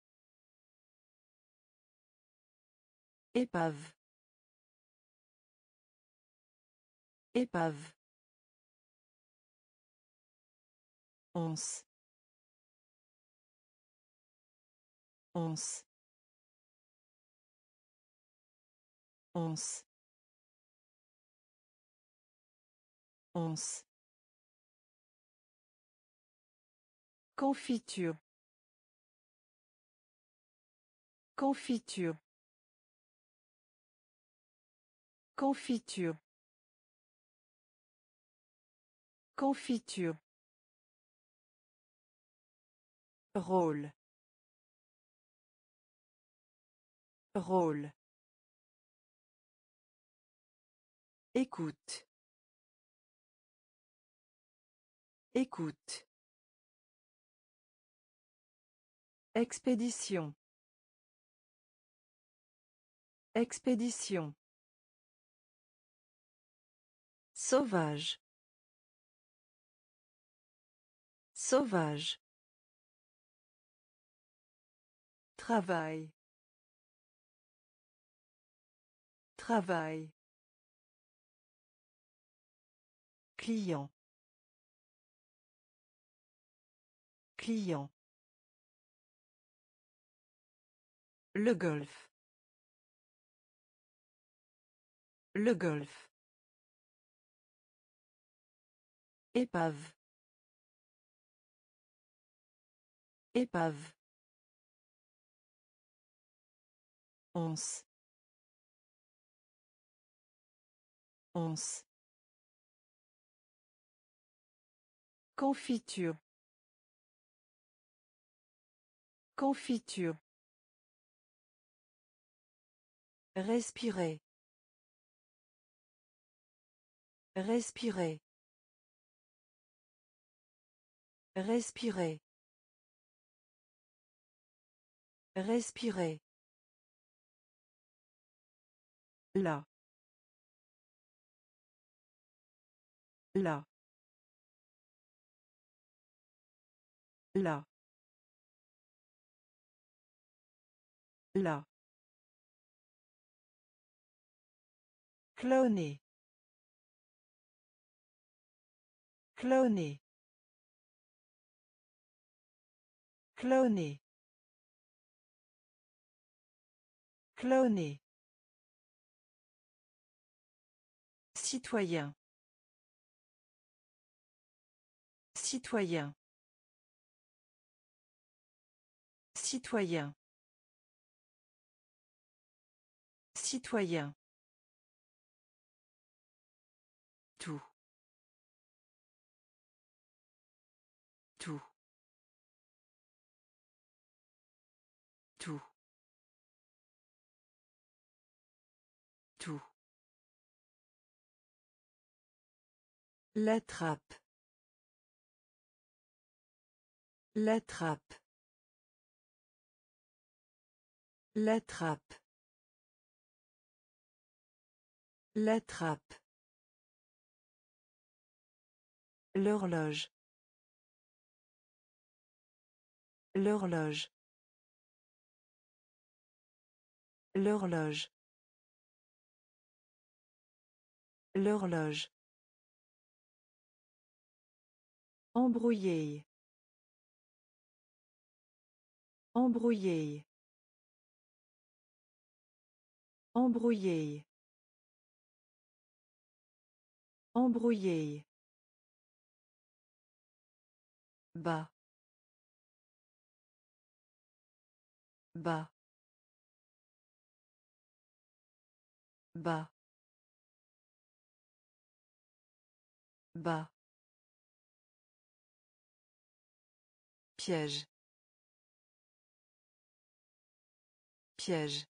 Épave. Épave. Once. Once. Once. Once. Confiture. Confiture. Confiture. Confiture. Rôle. Rôle. Écoute. Écoute. Expédition. Expédition. Sauvage. Sauvage. Travail. Travail. Client. Client. Le golf. Le golf. Épave. Épave. Once. Once. Confiture. Confiture. Respirer. Respirer. Respirer. Respirer. Là. Là. Là. Là. Cloner. Cloner. Cloner. Cloner. Citoyen. Citoyen. Citoyen. Citoyen. Tout. Tout. Tout. Tout. L'attrape. L'attrape. L'attrape. L'attrape. L'horloge. L'horloge. L'horloge. L'horloge. Embrouiller. Embrouiller. Embrouiller. Embrouiller. Bas. Bas. Bas. Bas. Piège. Piège.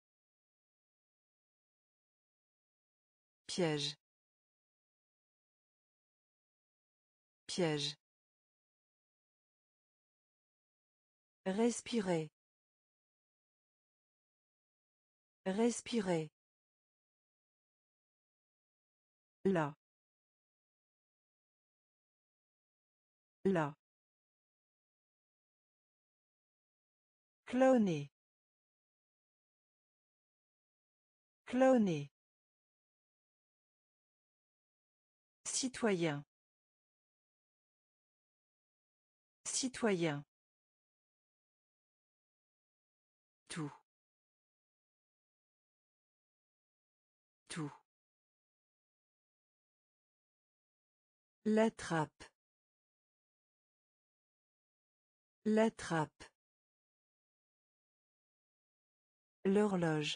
Piège. Piège. Respirer. Respirer. Là. Là. Cloner. Cloner. Citoyen. Citoyen. Tout. Tout. L'attrape. L'attrape. L'horloge.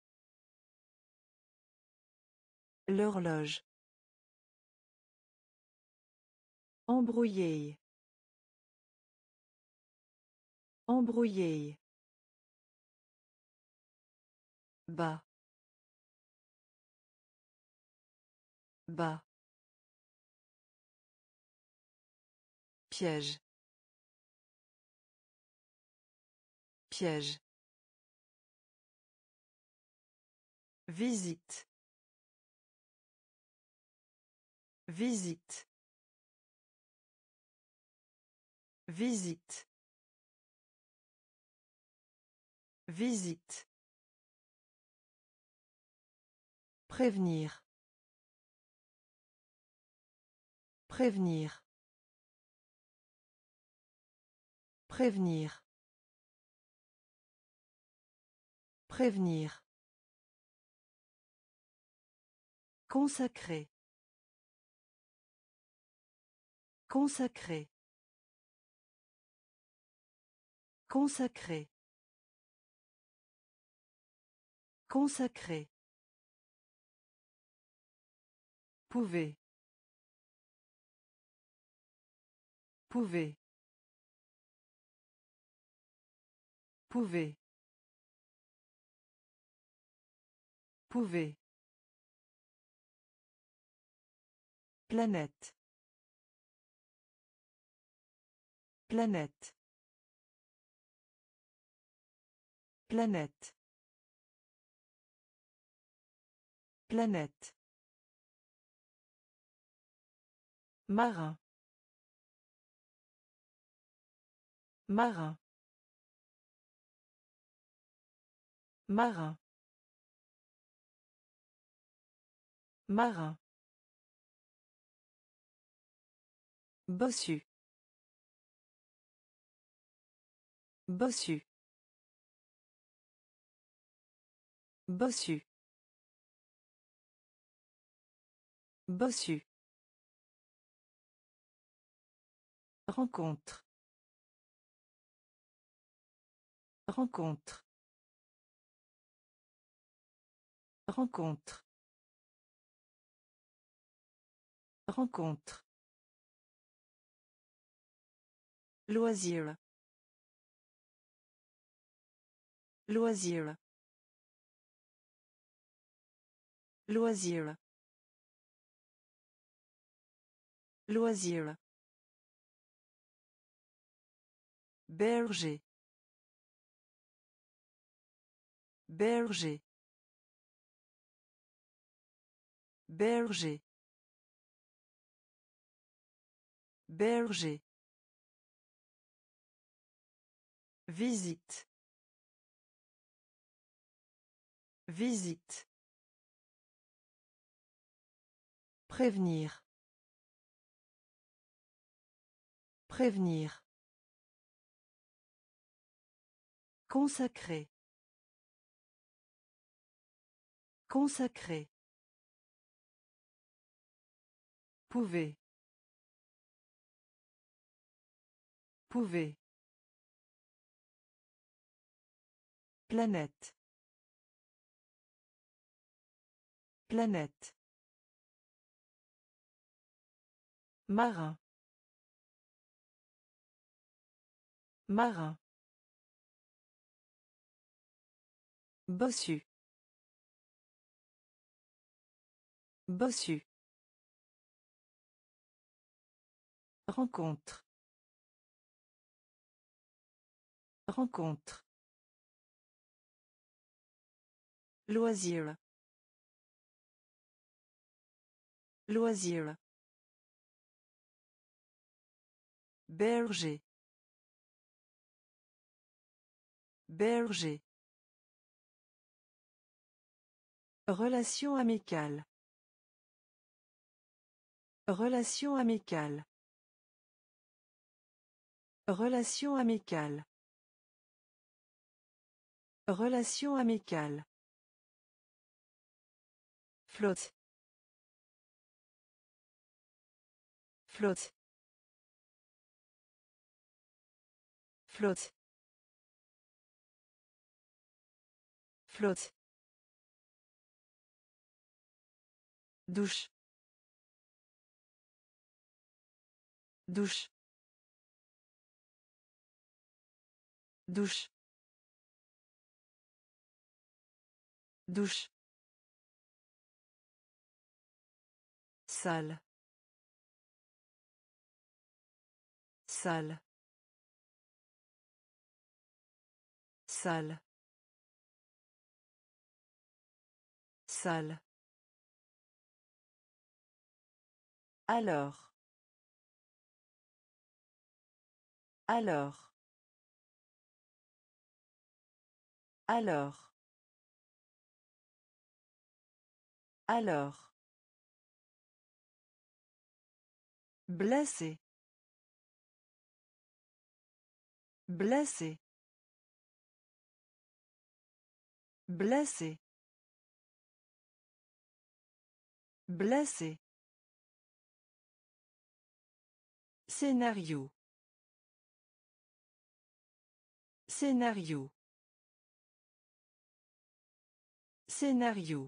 L'horloge. Embrouiller. Embrouiller. Bas. Bas. Piège. Piège. Visite. Visite. Visite. Visite. Prévenir. Prévenir. Prévenir. Prévenir. Consacrer. Consacrer. Consacrer. Consacrer. Pouvez. Pouvez. Pouvez. Pouvez. Planète. Planète. Planète. Planète. Marin. Marin. Marin. Marin. Bossu. Bossu. Bossu. Bossu. Rencontre. Rencontre. Rencontre. Rencontre. Loisir. Loisir. Loisir. Loisir. Berger. Berger. Berger. Berger. Visite. Visite. Prévenir. Prévenir. Consacrer. Consacrer. Pouvez. Pouvez. Planète. Planète. Marin. Marin. Bossu. Bossu. Rencontre. Rencontre. Loisir. Loisir. Berger. Berger. Relation amicale. Relation amicale. Relation amicale. Relation amicale. Flotte. Flotte. Flotte. Flotte. Douche. Douche. Douche. Douche. Salle. Salle. Salle. Salle. Alors. Alors. Alors. Alors. Blessé. Blessé. Blessé. Blessé. Scénario. Scénario. Scénario.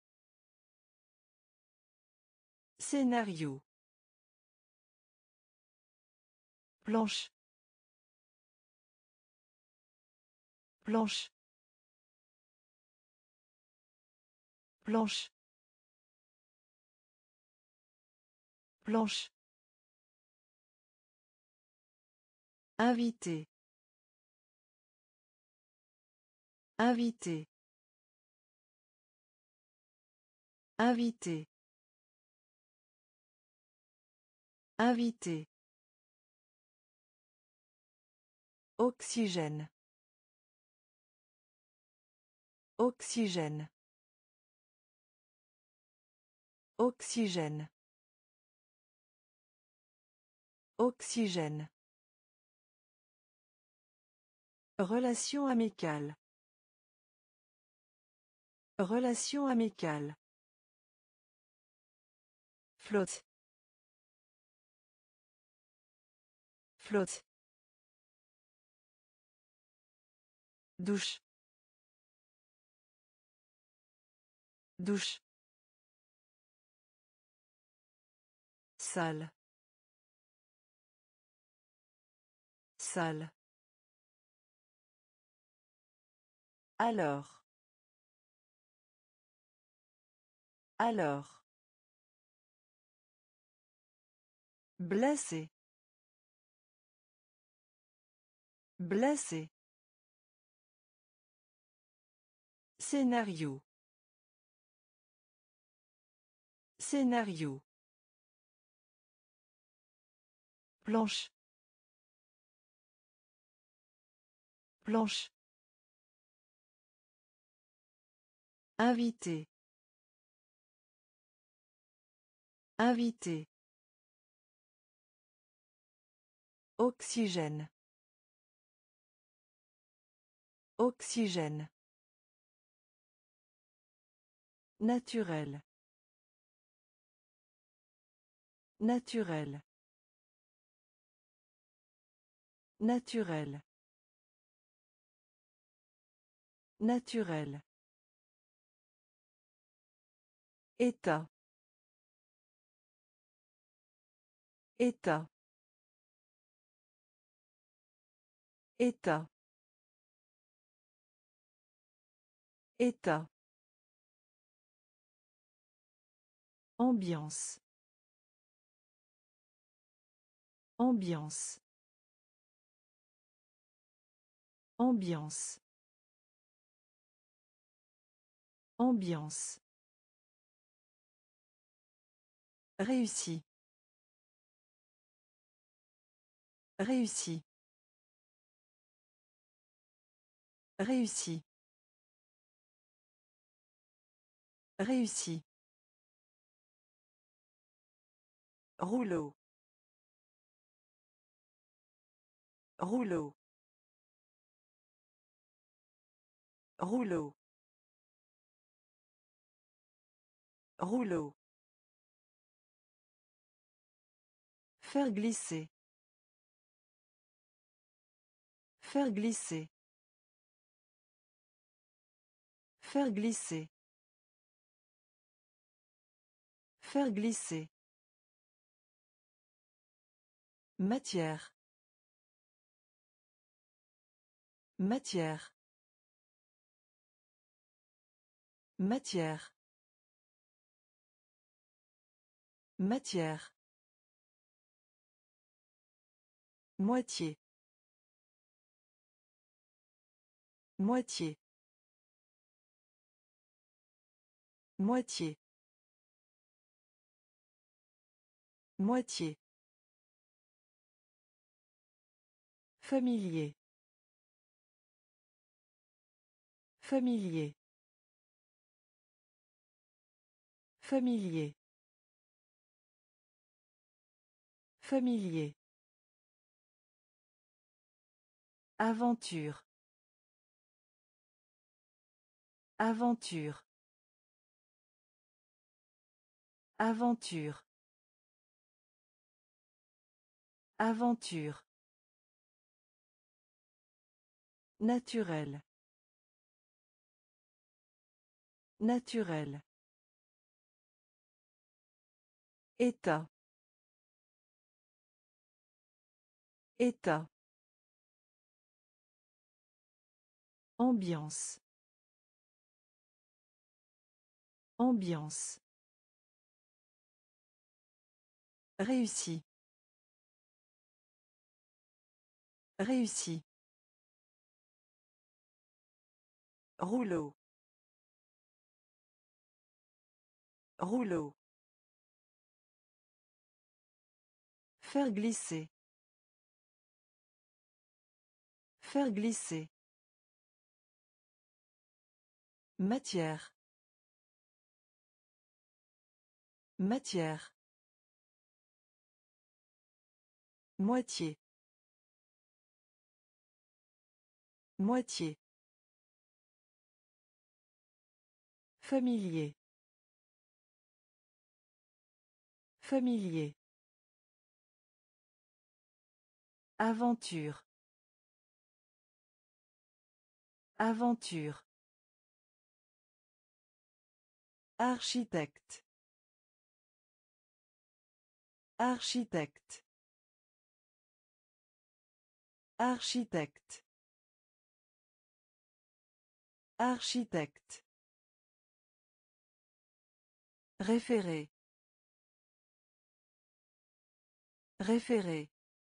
Scénario. Planche. Planche. Planche. Planche.
Invité. Invité. Invité. Invité. Oxygène. Oxygène. Oxygène. Oxygène. Relation amicale. Relation amicale. Flotte. Flotte. Douche. Douche. Salle. Salle. Alors. Alors. Blessé. Blessé. Scénario. Scénario. Planche. Planche. Invité. Invité. Oxygène. Oxygène. Naturel. Naturel. Naturel. Naturel. État. État. État. État. Ambiance. Ambiance. Ambiance. Ambiance. Réussi. Réussi. Réussi. Réussi. Rouleau. Rouleau. Rouleau. Rouleau. Faire glisser. Faire glisser. Faire glisser. Faire glisser. Matière. Matière. Matière. Matière. Moitié. Moitié. Moitié. Moitié. Familier. Familier. Familier. Familier. Aventure. Aventure. Aventure. Aventure. Naturel. Naturel. État. État. Ambiance. Ambiance. Réussi. Réussi. Rouleau. Rouleau. Faire glisser. Faire glisser. Matière. Matière. Moitié. Moitié. Familier. Familier. Aventure. Aventure. Architecte. Architecte. Architecte. Architecte. Référer. Référer.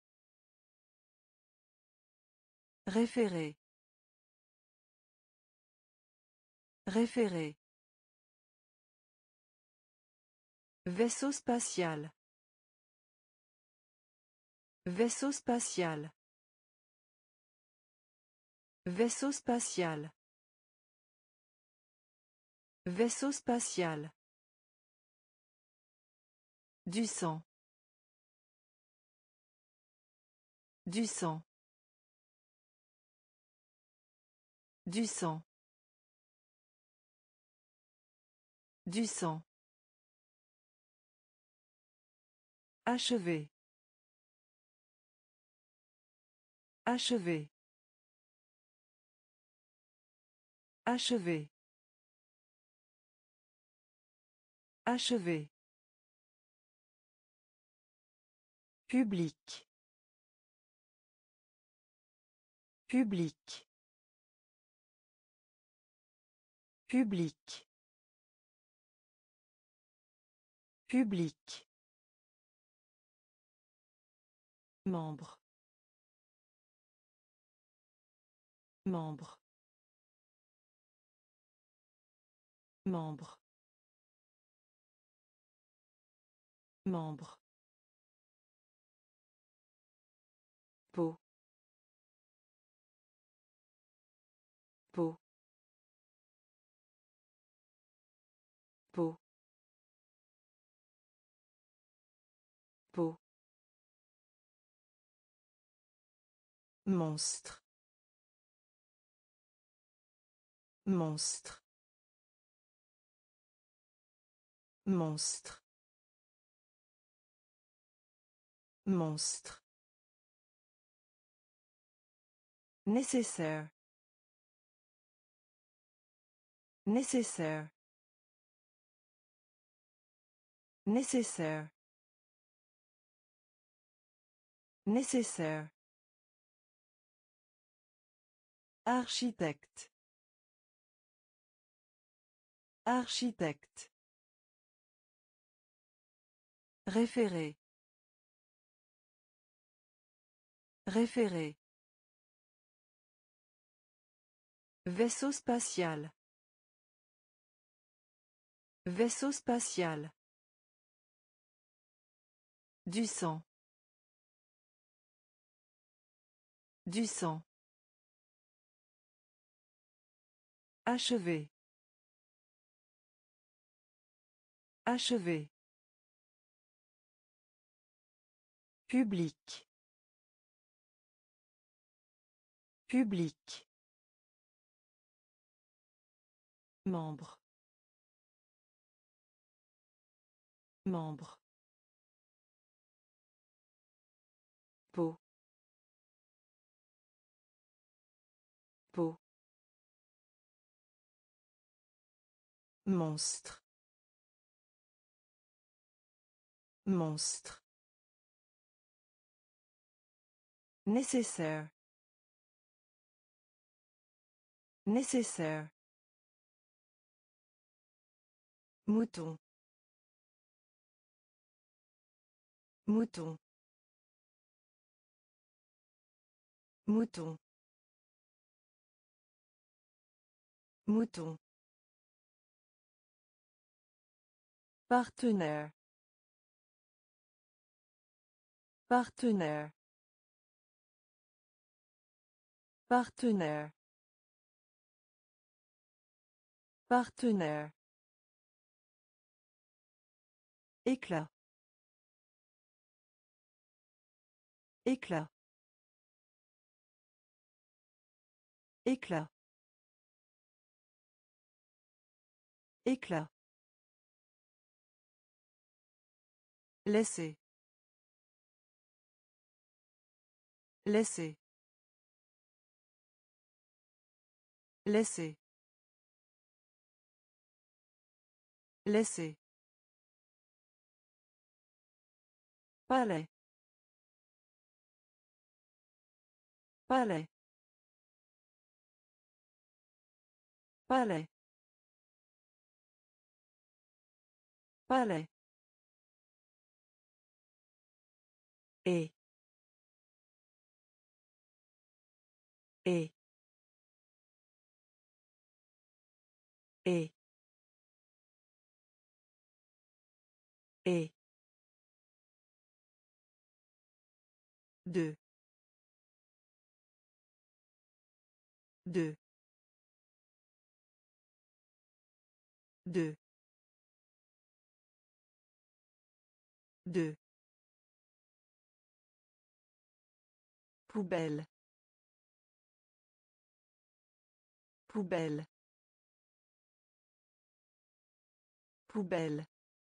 Référer. Référer. Vaisseau spatial. Vaisseau spatial. Vaisseau spatial. Vaisseau spatial. Du sang. Du sang. Du sang. Du sang. Achever. Achever. Achever. Achever. Public. Public. Public. Public. Membre. Membre. Membre. Membre. Peau. Peau. Peau. Peau. Monstre. Monstre. Monstre. Monstre. Nécessaire. Nécessaire. Nécessaire. Nécessaire. Architecte. Architecte. Référer. Référer. Vaisseau spatial. Vaisseau spatial. Du sang. Du sang. Achever. Achever. Public. Public. Membre. Membre. Peau. Peau. Monstre. Monstre. Nécessaire. Nécessaire. Mouton. Mouton. Mouton. Mouton. Partenaire. Partenaire. Partenaire. Partenaire. Éclat. Éclat. Éclat. Éclat. Laisser. Laisser. Laisser. Laisser. Palais. Palais. Palais. Palais. Et. Et. Et. Et. Deux. Deux. Deux. Deux. Poubelle. Poubelle. Poubelle.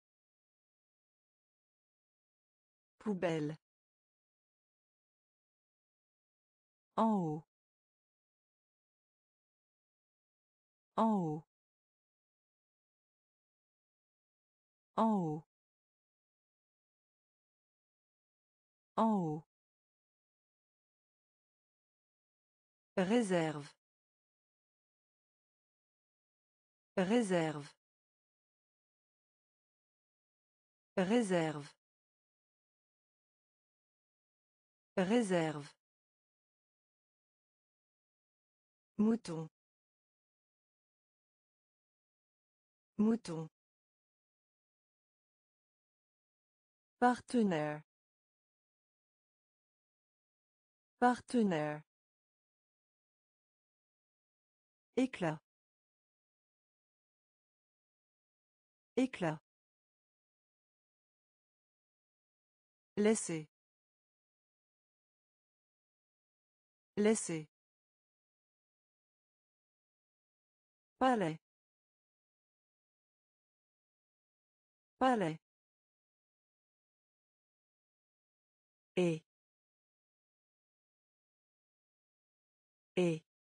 Poubelle. En haut. En haut. En haut. En haut. Réserve. Réserve. Réserve. Réserve. Mouton. Mouton. Partenaire. Partenaire. Éclat. Éclat. Laisser. Laisser. Palais. Palais. Et. Et.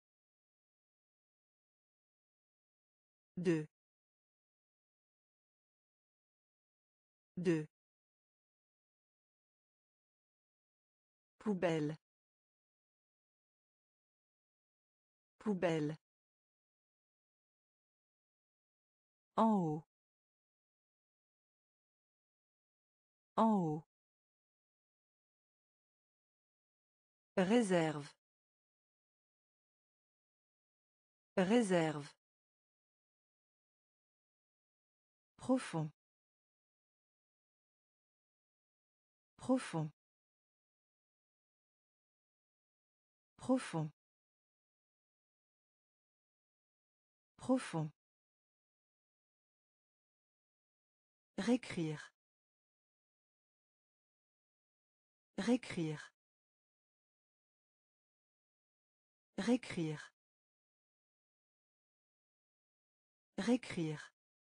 Deux. Deux. Poubelle. Poubelle. En haut. En haut. Réserve. Réserve. Profond. Profond. Profond. Profond. Réécrire. Réécrire. Réécrire. Réécrire.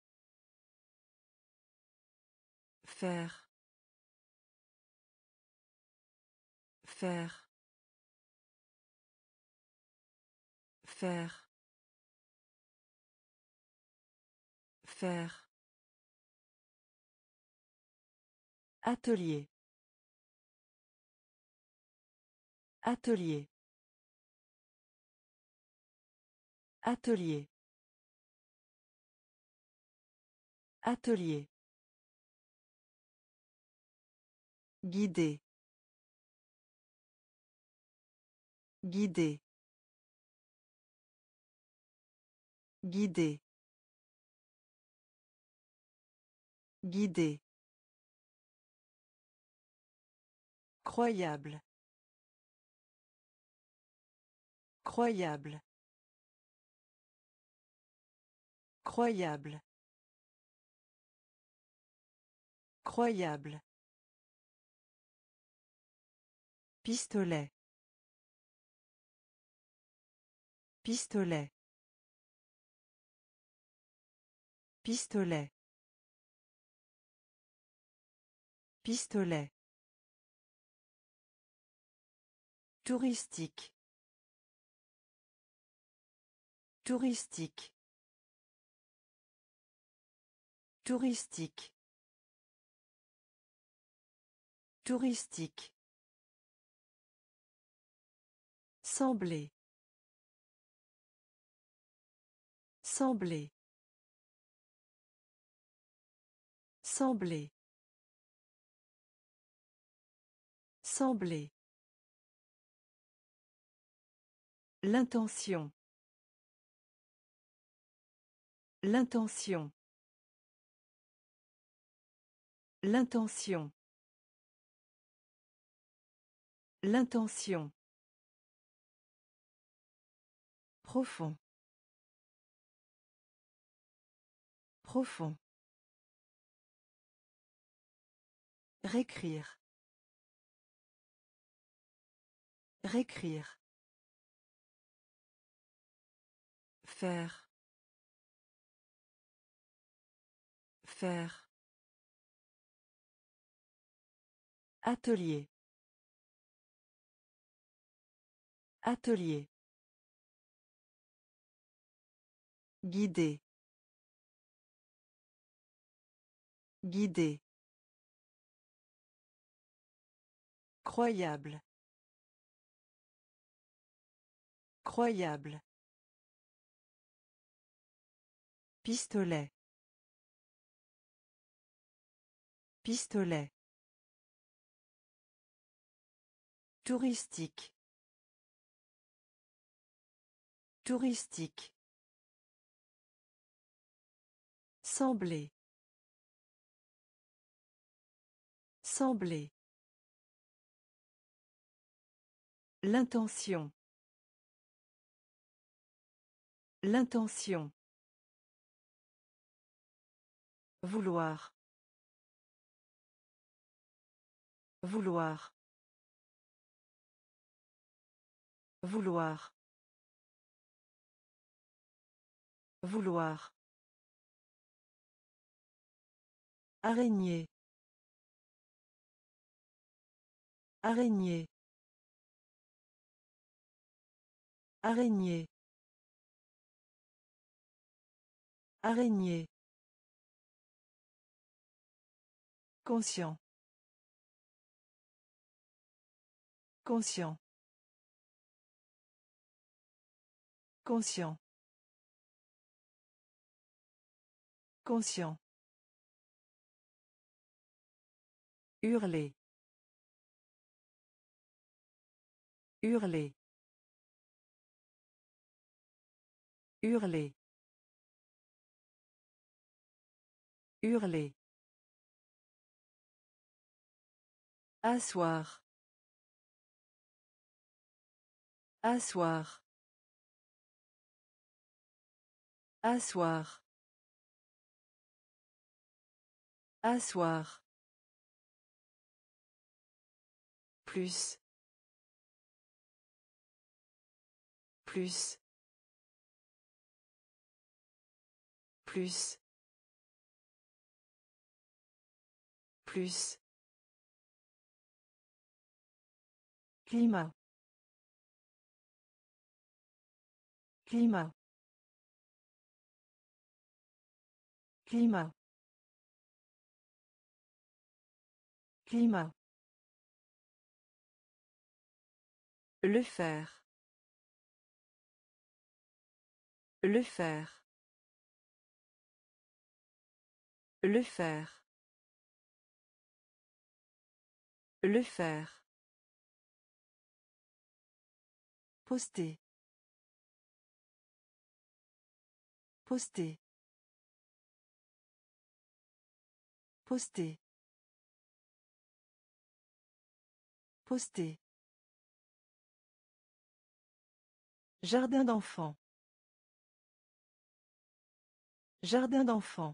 Faire. Faire. Faire. Faire. Atelier. Atelier. Atelier. Atelier. Guider. Guider. Guider. Guider. Croyable. Croyable. Croyable. Croyable. Pistolet. Pistolet. Pistolet. Pistolet. Touristique. Touristique. Touristique. Touristique. Sembler. Sembler. Sembler. Sembler. L'intention. L'intention. L'intention. L'intention. Profond. Profond. Réécrire. Réécrire. Faire. Faire. Atelier. Atelier. Guider. Guider. Croyable. Croyable. Pistolet. Pistolet. Touristique. Touristique. Sembler. Sembler. L'intention. L'intention. Vouloir. Vouloir. Vouloir. Vouloir. Araignée. Araignée. Araignée. Araignée. Conscient. Conscient. Conscient. Conscient. Hurler. Hurler. Hurler. Hurler. Asseoir. Asseoir. Asseoir. Asseoir. Plus. Plus. Plus. Plus. Climat. Climat. Climat. Climat. Le faire. Le faire. Le faire. Le faire.
Poster. Poster. Poster. Poster. Jardin d'enfants. Jardin d'enfants.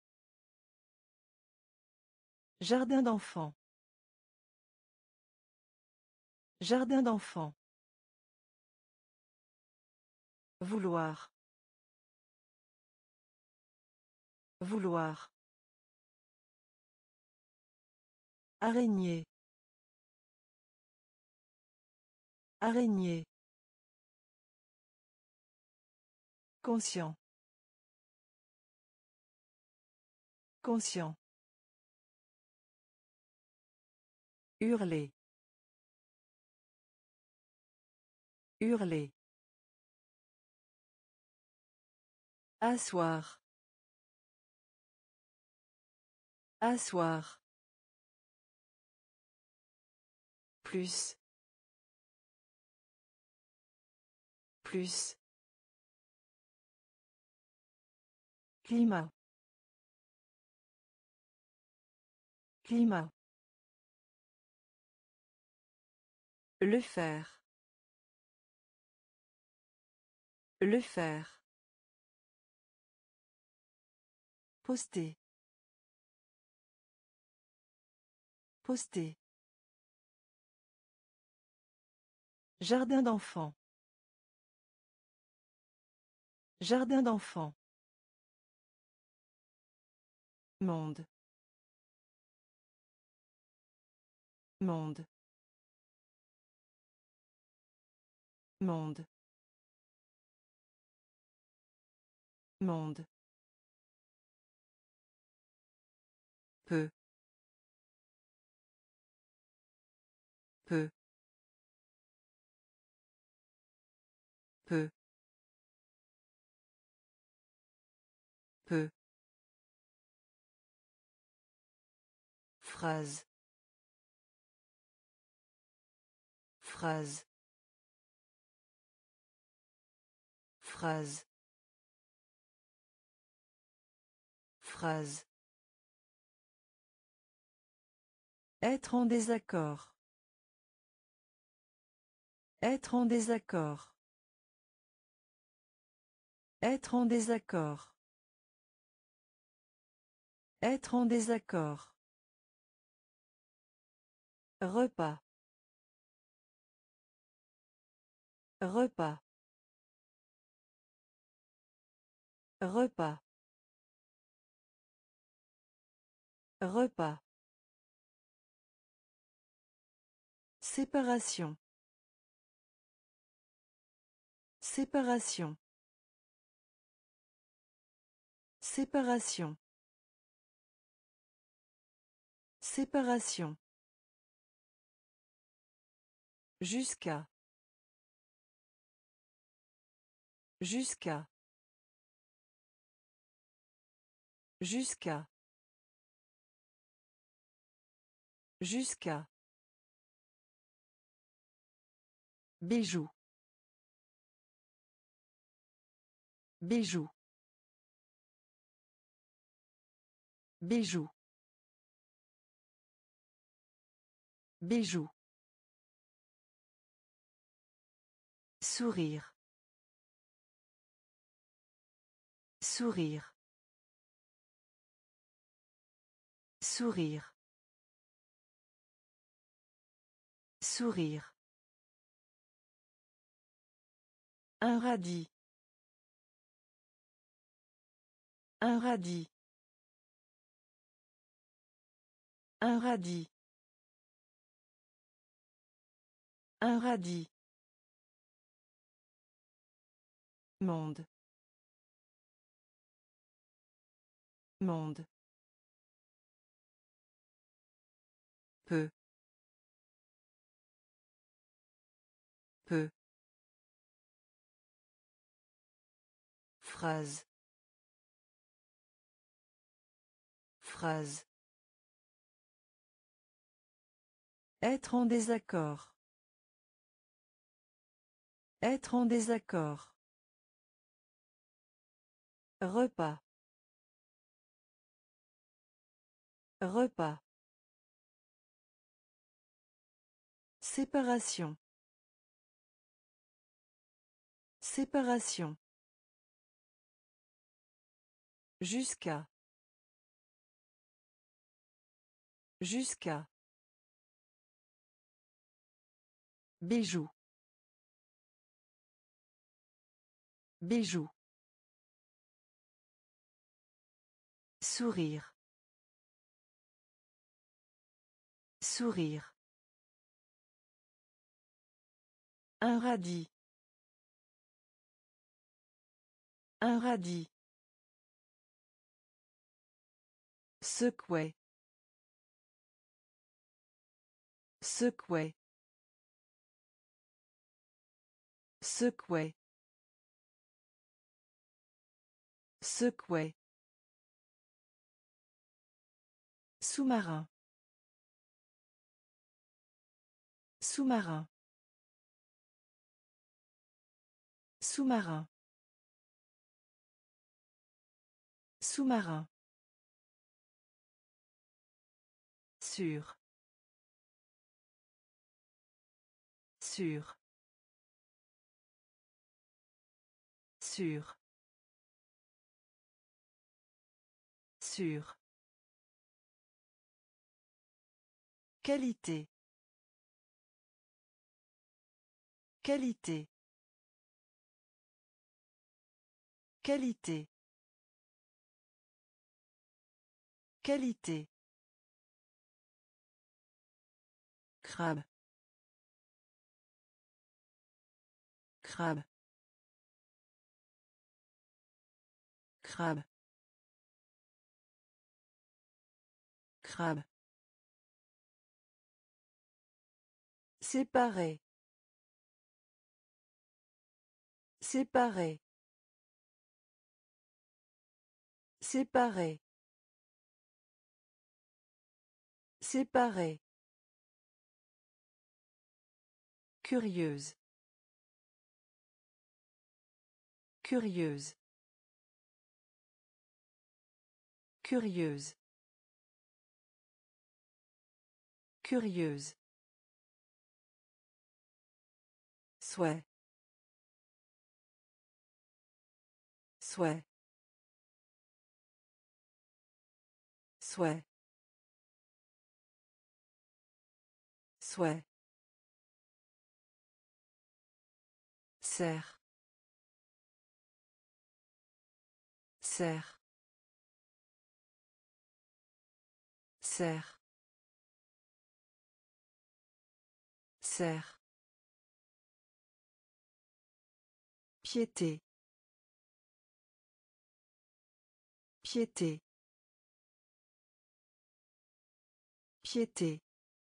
Jardin d'enfants. Jardin d'enfants. Vouloir. Vouloir. Araignée. Araignée. Conscient. Conscient. Hurler. Hurler. Asseoir. Asseoir. Plus. Plus. Climat. Climat. Le faire. Le faire. Poster. Poster. Jardin d'enfants. Jardin d'enfants. Monde. Monde. Monde. Monde. Peu. Peu. Peu. Peu. Phrase. Phrase. Phrase. Phrase. Être en désaccord. Être en désaccord. Être en désaccord. Être en désaccord. Repas. Repas. Repas. Repas. Séparation. Séparation. Séparation. Séparation. Jusqu'à. Jusqu'à. Jusqu'à. Jusqu'à. Bijou. Bijou. Bijou. Bijou. Sourire. Sourire. Sourire. Sourire. Un radis. Un radis. Un radis. Un radis. Monde. Monde. Peu. Peu. Phrase. Phrase. Être en désaccord.
Être en désaccord. Repas. Repas. Séparation. Séparation. Jusqu'à. Jusqu'à. Bijou. Bijou. Sourire. Sourire. Un radis. Un radis. Secouer. Secouer. Secouer. Secouer. Sous-marin. Sous-marin. Sous-marin. Sous-marin. Sûr. Sûr. Sûr. Sûr. Qualité. Qualité. Qualité. Qualité. Crabe. Crabe. Crabe. Crabe. Séparer. Séparer. Séparer. Séparer. Curieuse. Curieuse. Curieuse. Curieuse. Souhait. Souhait. Souhait. Souhait. Serre. Serre. Serre. Serre. Piété. Piété. Piété.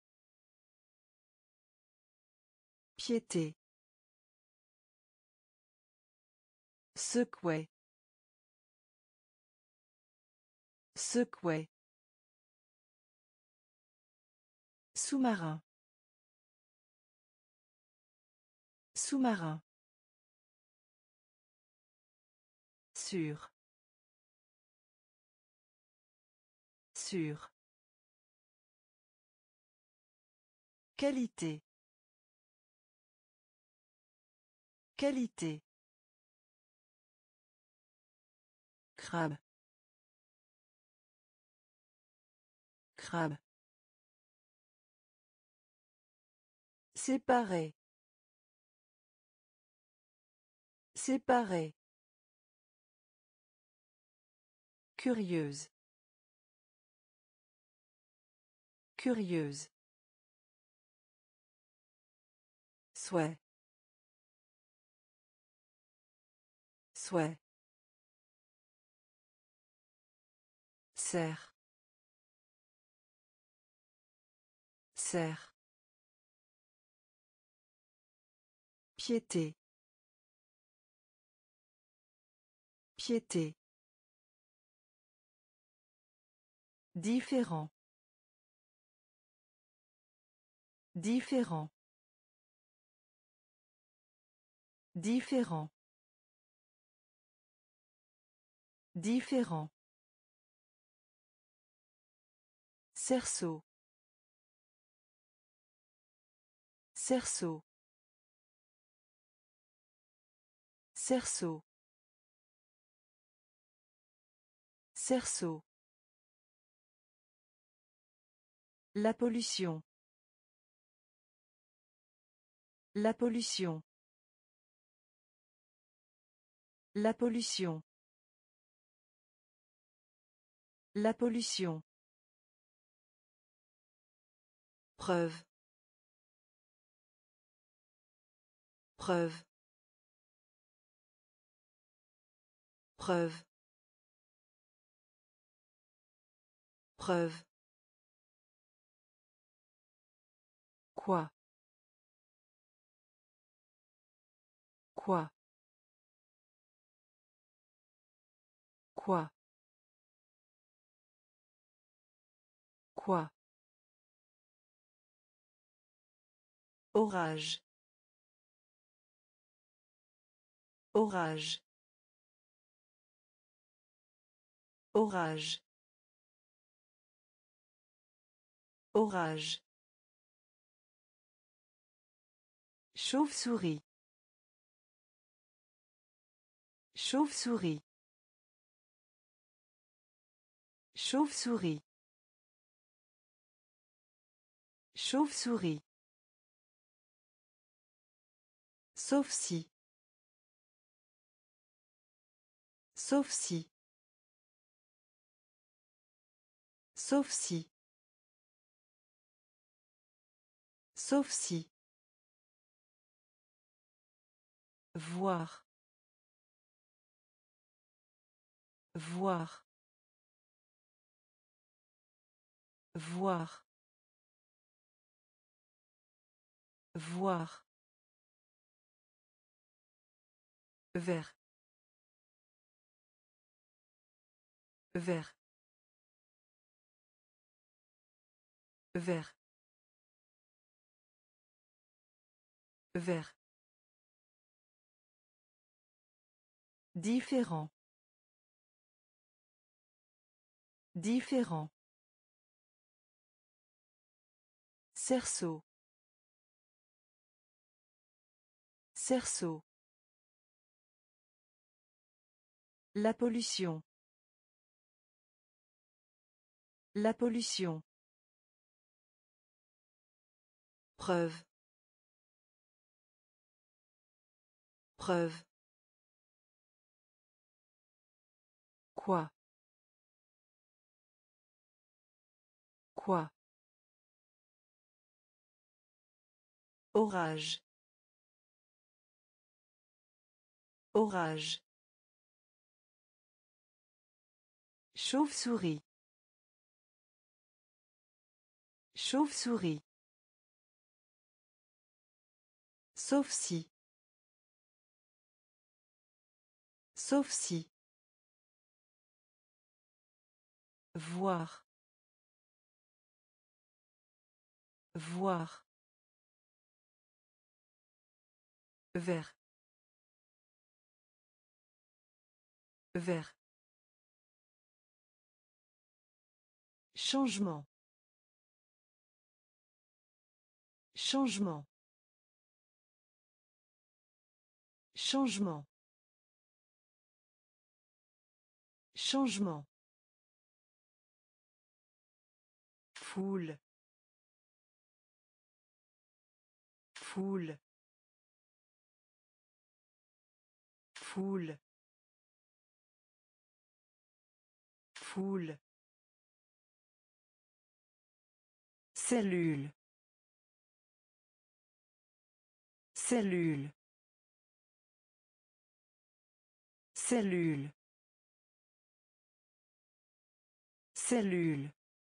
Piété. Secouer. Secouer. Sous-marin. Sous-marin. Sûr. Sûr. Qualité. Qualité. Crabe. Crabe. Séparer. Séparer. Curieuse. Curieuse. Souhait. Souhait. Serre. Serre. Piété. Piété. Différent. Différent. Différent. Différent. Cerceau. Cerceau. Cerceau. Cerceau. La pollution. La pollution. La pollution. La pollution. Preuve. Preuve. Preuve. Preuve. Quoi? Quoi? Quoi? Quoi? Orage. Orage. Orage. Orage. Chauve-souris. Chauve-souris. Chauve-souris. Chauve-souris. Sauf si. Sauf si. Sauf si. Sauf si. Voir. Voir. Voir. Voir. Vert. Vert. Vert. Vert. Différent. Différent. Cerceau. Cerceau. La pollution. La pollution. Preuve. Preuve. Quoi? Quoi? Orage. Orage. Chauve-souris. Chauve-souris. Sauf si. Sauf si. Voir. Voir. Vert. Vert. Changement. Changement. Changement. Changement. Foule. Foule. Foule. Foule. Cellule. Cellule. Cellule. Cellule.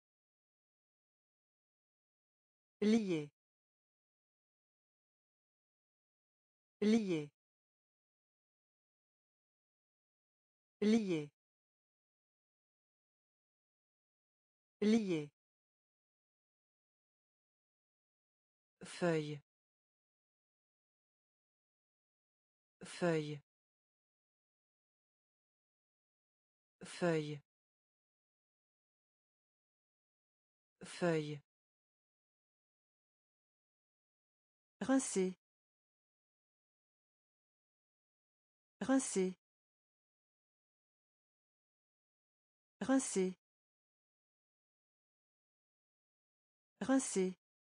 Lié. Lié. Lié. Lié. Feuille.
Feuille. Feuille. Feuille. Rincer. Rincer. Rincer. Rincer.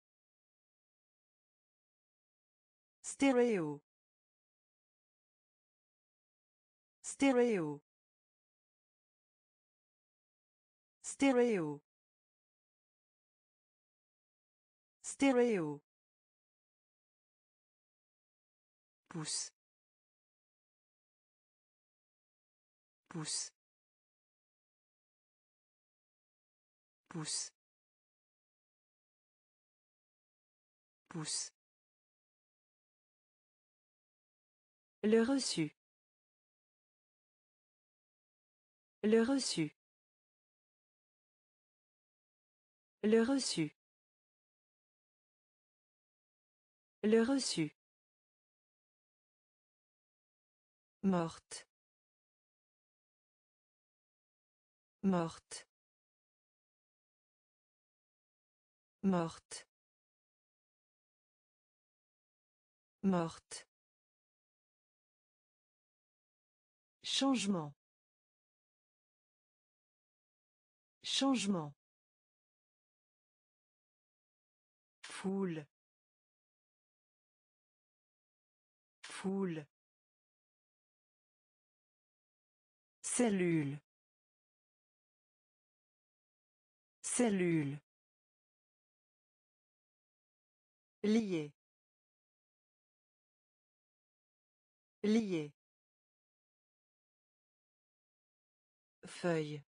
Stéréo. Stéréo. Stéréo. Stéréo. Pouce. Pouce. Pouce. Pouce. Le reçu. Le reçu. Le reçu. Le reçu. Morte. Morte. Morte. Morte. Changement. Changement. Foule. Foule. Cellule. Cellule.
Lié. Lié.
Feuille.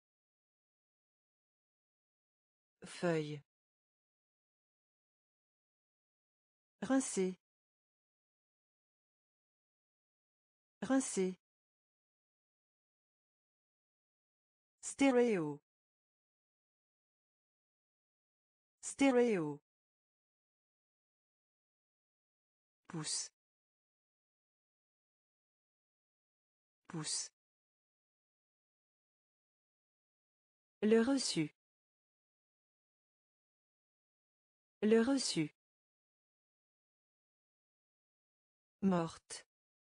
Feuille. Rincer. Rincer.
Stéréo. Stéréo.
Pouce. Pouce. Le reçu. Le reçu. Morte.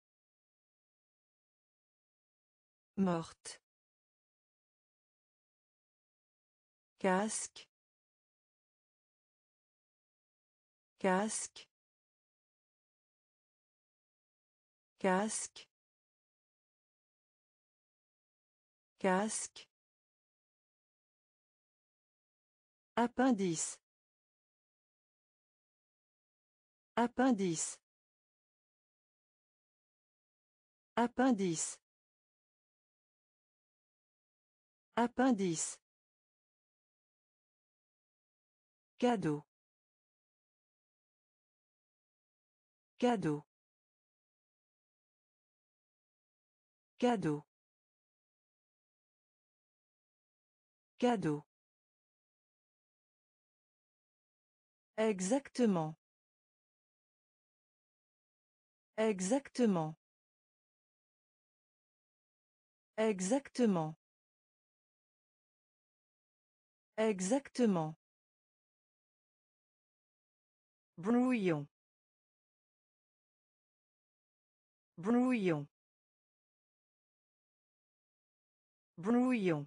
Morte. Casque. Casque. Casque. Casque. Appendice. Appendice. Appendice. Appendice. Cadeau. Cadeau. Cadeau. Cadeau. Exactement. Exactement. Exactement. Exactement. Brouillon. Brouillon. Brouillon.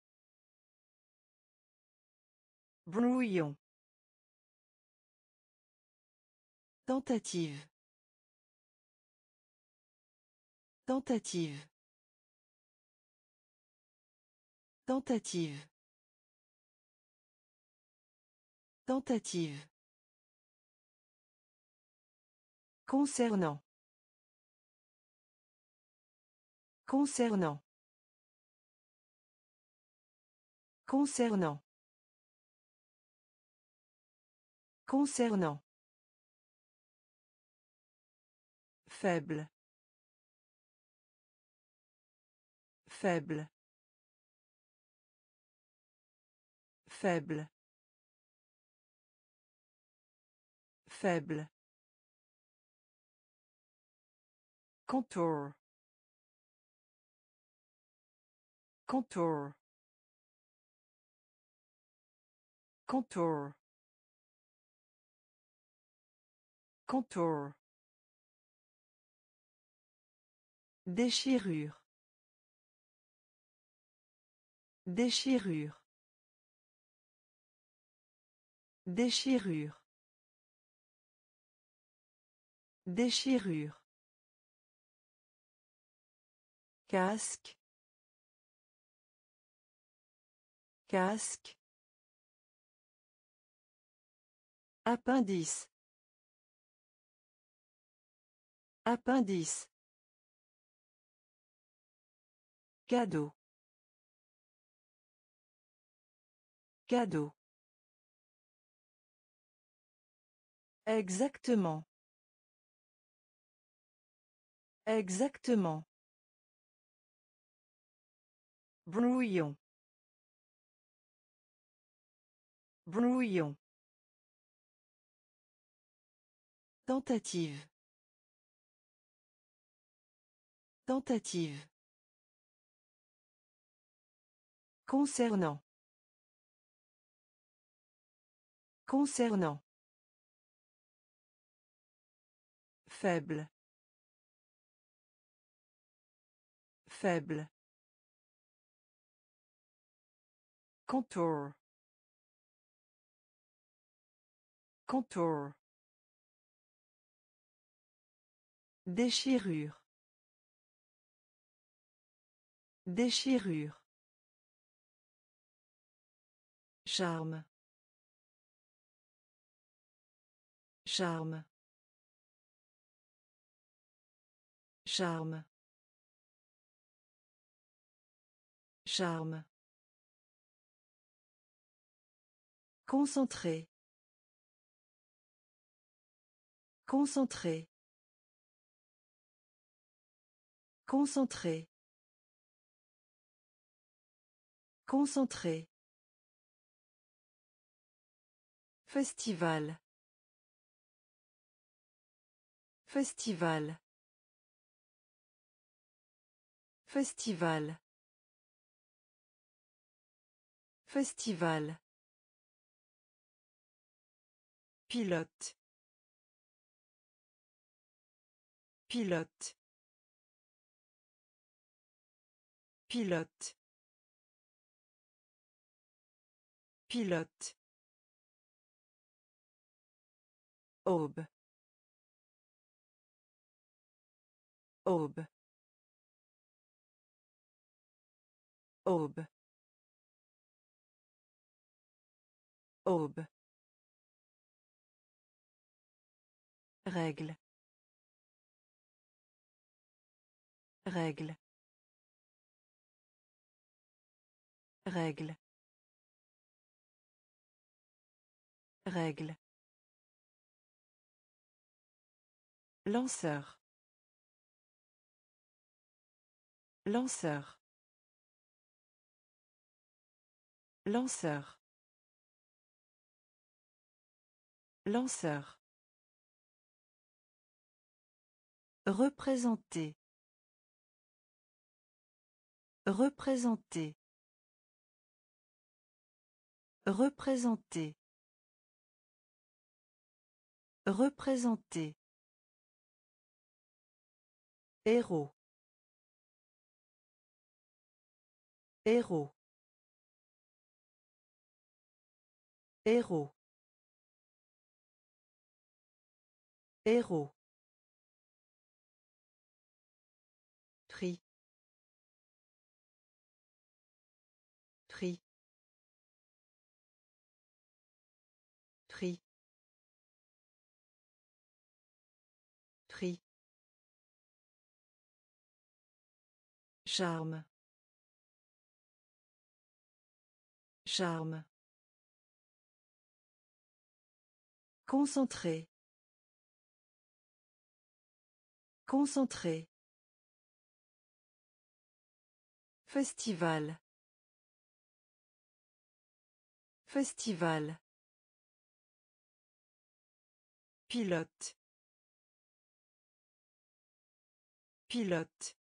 Brouillon. Tentative. Tentative. Tentative. Tentative. Concernant. Concernant. Concernant. Concernant. Faible. Faible. Faible. Faible. Contour. Contour. Contour. Contour. Déchirure. Déchirure. Déchirure. Déchirure. Casque. Casque. Appendice. Appendice. Cadeau. Cadeau. Exactement. Exactement. Brouillon. Brouillon. Tentative. Tentative. Concernant. Concernant. Faible. Faible. Contour. Contour. Déchirure. Déchirure. Charme. Charme. Charme. Charme. Concentré. Concentré. Concentré. Concentré. Festival. Festival. Festival. Festival. Pilote. Pilote. Pilote. Pilote. Aube. Aube. Aube. Aube. Règle. Règle. Règle. Règle. Lanceur. Lanceur. Lanceur. Lanceur. Représenter. Représenter. Représenter. Représenter. Héros. Héros. Héros. Héros. Tri. Tri. Tri. Tri. Charme. Charme. Concentré. Concentré. Festival. Festival. Pilote. Pilote.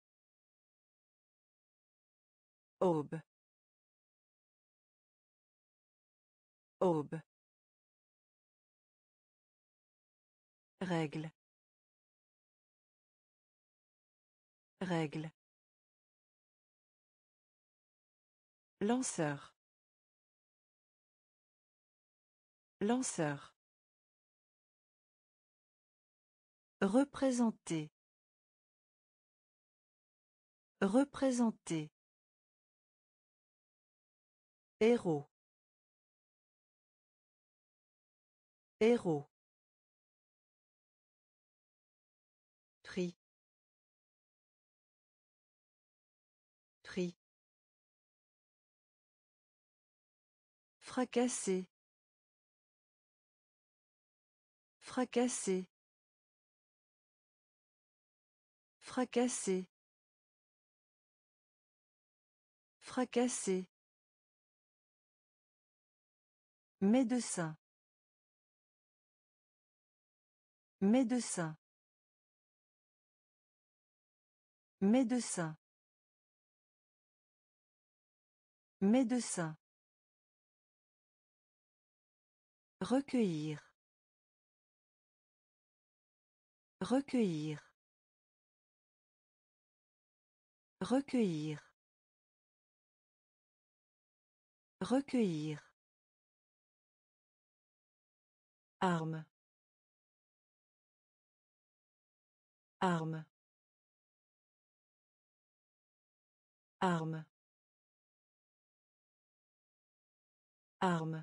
Aube. Aube. Règle. Règle. Lanceur. Lanceur. Représenter. Représenter. Héros. Héros. Prix. Prix. Fracasser. Fracasser. Fracasser. Fracasser. Médecin. Médecin. Médecin. Médecin. Recueillir. Recueillir. Recueillir. Recueillir. Arme. Arme. Arme. Arme.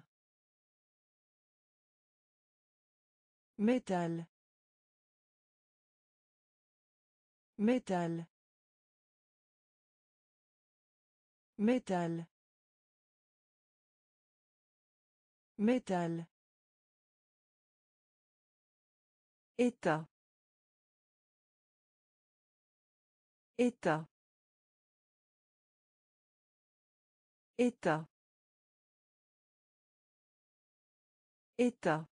Métal. Métal. Métal. Métal. État. État. État. État.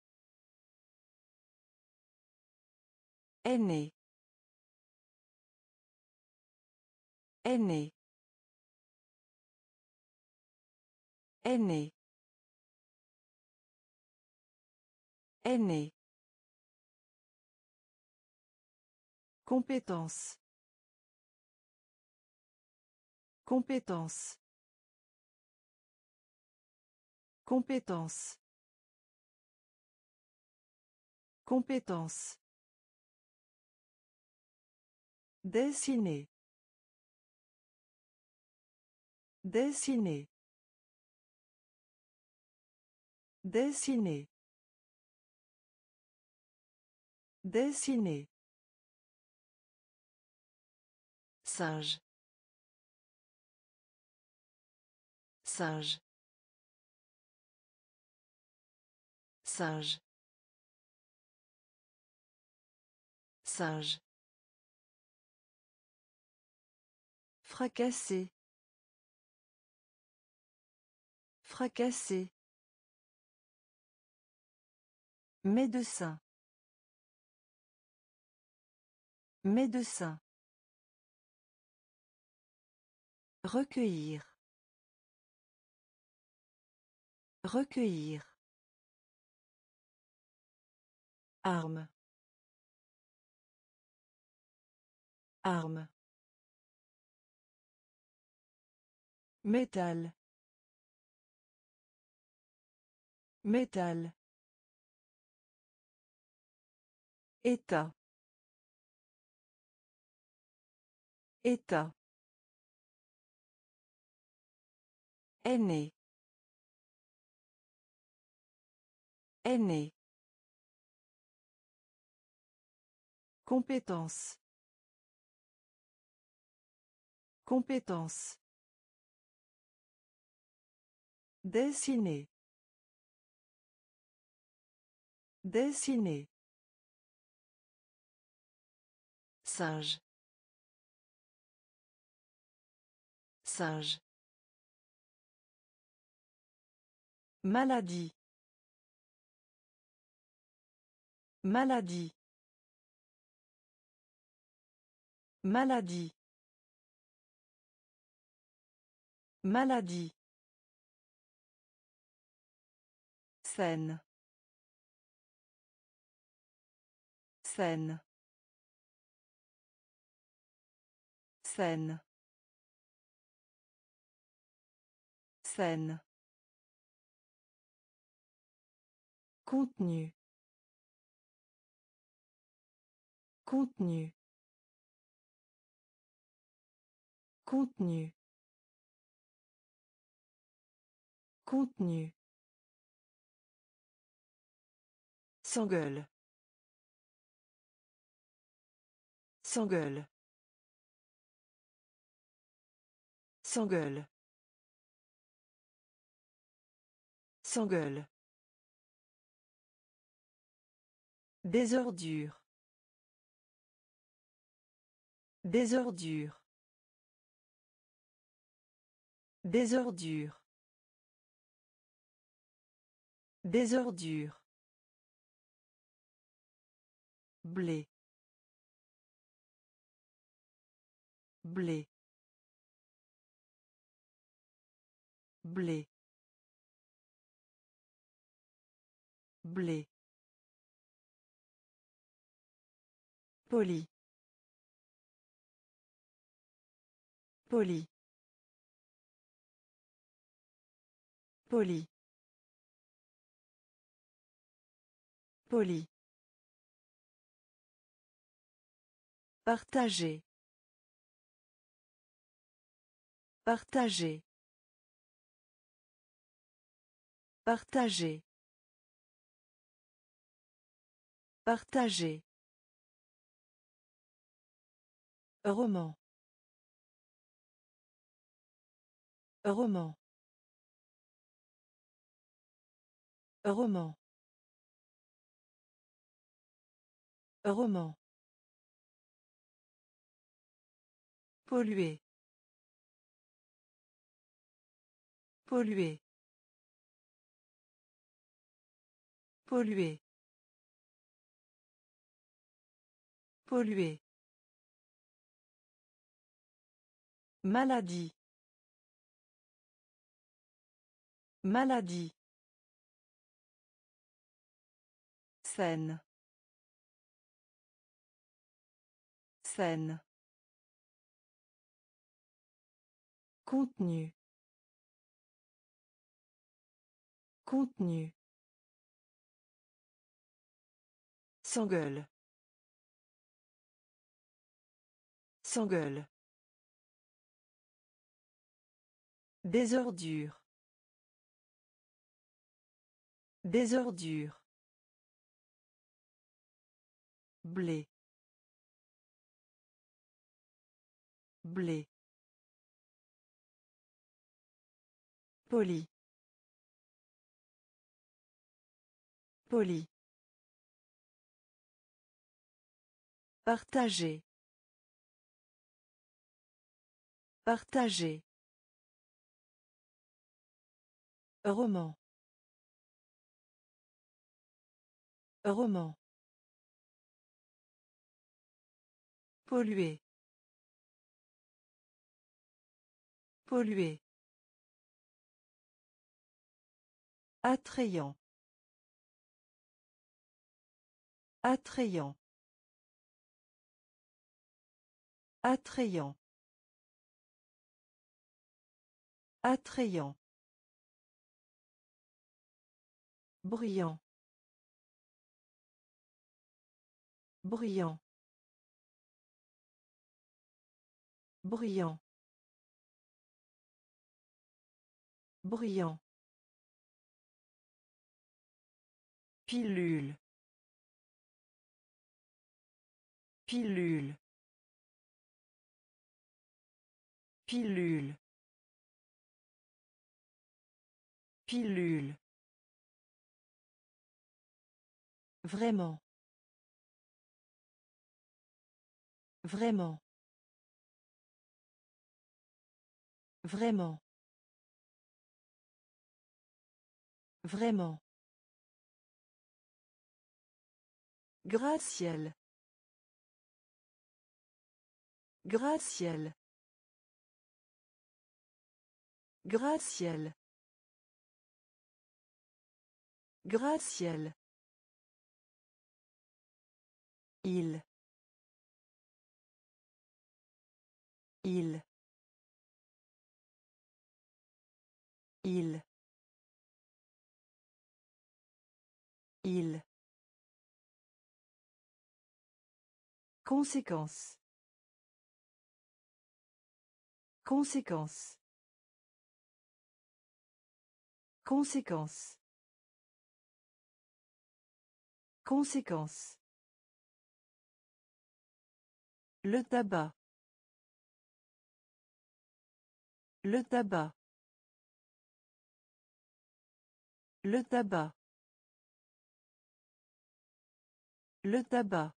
Aîné. Aîné. Aîné. Aîné. Compétence. Compétence. Compétence. Compétence. Dessiner. Dessiner. Dessiner. Dessiner. Singe. Singe. Singe. Singe. Fracasser. Fracasser. Médecin. Médecin. Recueillir. Recueillir. Arme. Arme. Métal. Métal. État. État. Aîné. Aîné. Compétence. Compétence. Dessiner. Dessiner. Singe. Singe. Maladie. Maladie. Maladie. Maladie. Scène. Scène. Scène. Scène. Contenu. Contenu. Contenu. Contenu. S'engueule. S'engueule. S'engueule. S'engueule. Désordure. Désordure. Désordure. Désordure. Blé. Blé. Blé. Blé. Poli. Poli. Poli. Poli. Partager. Partager. Partager. Partager. Roman. Roman. Roman. Roman. Polluer. Polluer. Polluer. Polluer. Maladie. Maladie. Scène. Scène. Contenu. Contenu. S'engueule. S'engueule. Désordure. Désordure. Blé. Blé. Poli. Poli. Partager. Partager. Roman. Roman. Polluer. Polluer. Attrayant. Attrayant. Attrayant. Attrayant. Bruyant. Bruyant. Bruyant. Bruyant. Pilule. Pilule. Pilule. Pilule. Vraiment. Vraiment. Vraiment. Vraiment. Gratte-ciel.
Gratte-ciel. Gratte-ciel. Gratte-ciel. Il. Il. Il. Il. Conséquence. Conséquence. Conséquence. Conséquence. Le tabac. Le tabac. Le tabac. Le tabac.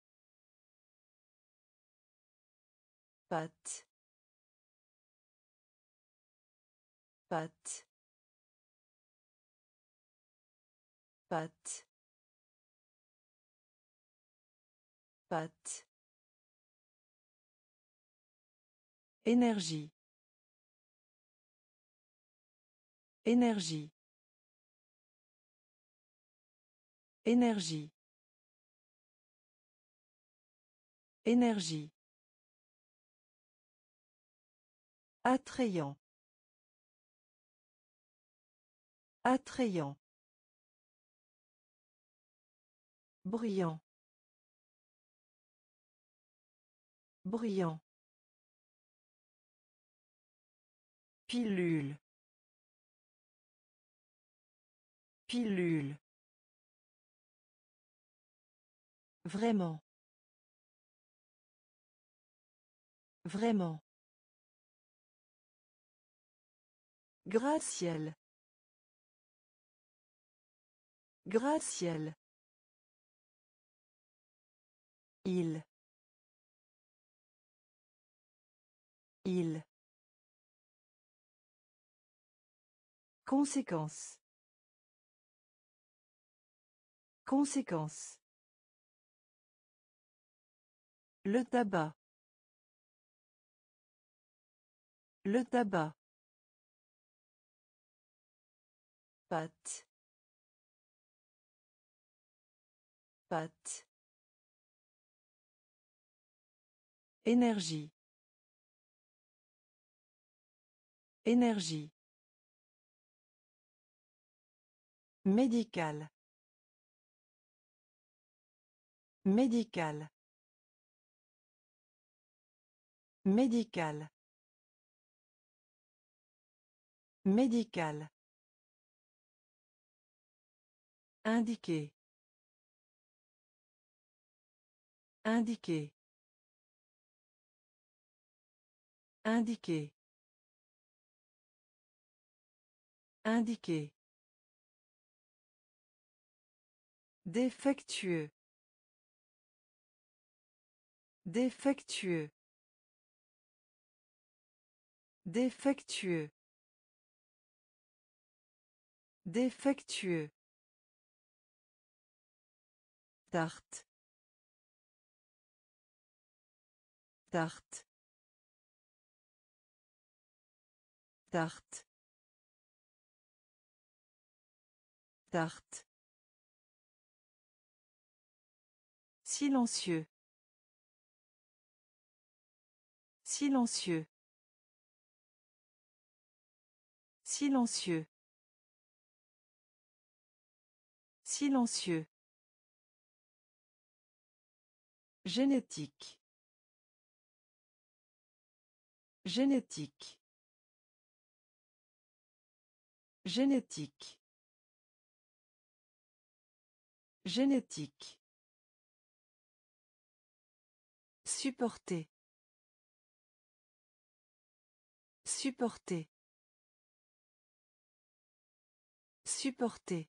Pâte. Pâte. Pâte. Pâte. Énergie. Énergie. Énergie. Énergie. Attrayant. Attrayant. Bruyant. Bruyant. Pilule. Pilule.
Vraiment. Vraiment.
Gratte-ciel. Gratte-ciel. Il. Il. Conséquence. Conséquence. Le tabac. Le tabac. Pâte. Pâte. Énergie. Énergie. Médical. Médical. Médical. Médical. Indiquer. Indiquer. Indiquer. Indiquer. Défectueux. Défectueux. Défectueux. Défectueux. Tarte. Tarte. Tarte. Tarte. Silencieux. Silencieux. Silencieux. Silencieux. Génétique. Génétique. Génétique. Génétique. Supporter. Supporter. Supporter.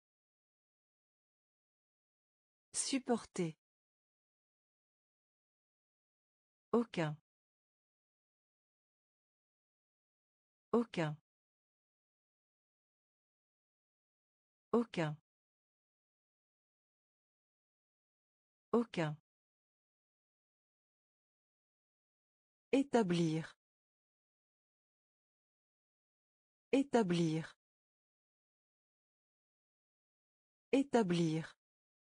Supporter. Aucun. Aucun. Aucun. Aucun. Établir. Établir. Établir.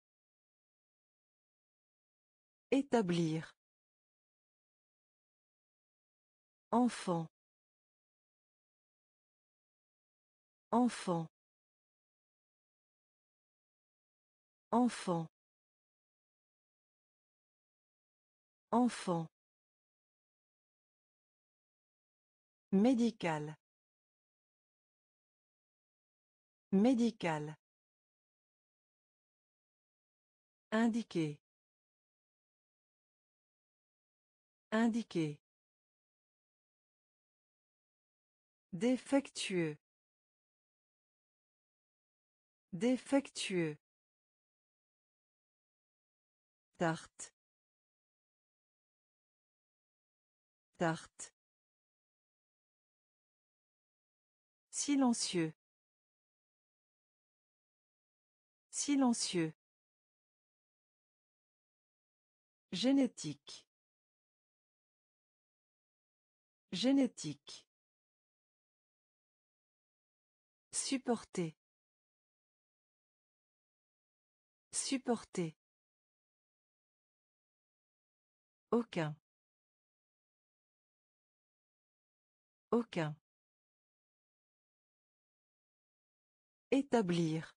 Établir. Enfant. Enfant. Enfant. Enfant. Médical. Médical. Indiquer. Indiquer. Défectueux. Défectueux. Tarte. Tarte. Silencieux. Silencieux. Génétique. Génétique. Supporter. Supporter. Aucun. Aucun. Établir.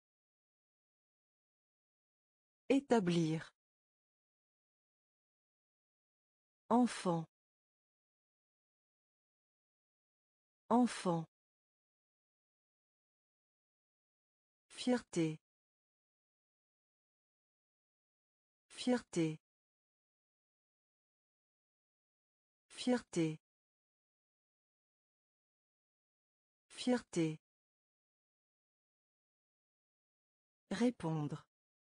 Établir. Enfant. Enfant. Fierté. Fierté. Fierté. Fierté. Répondre.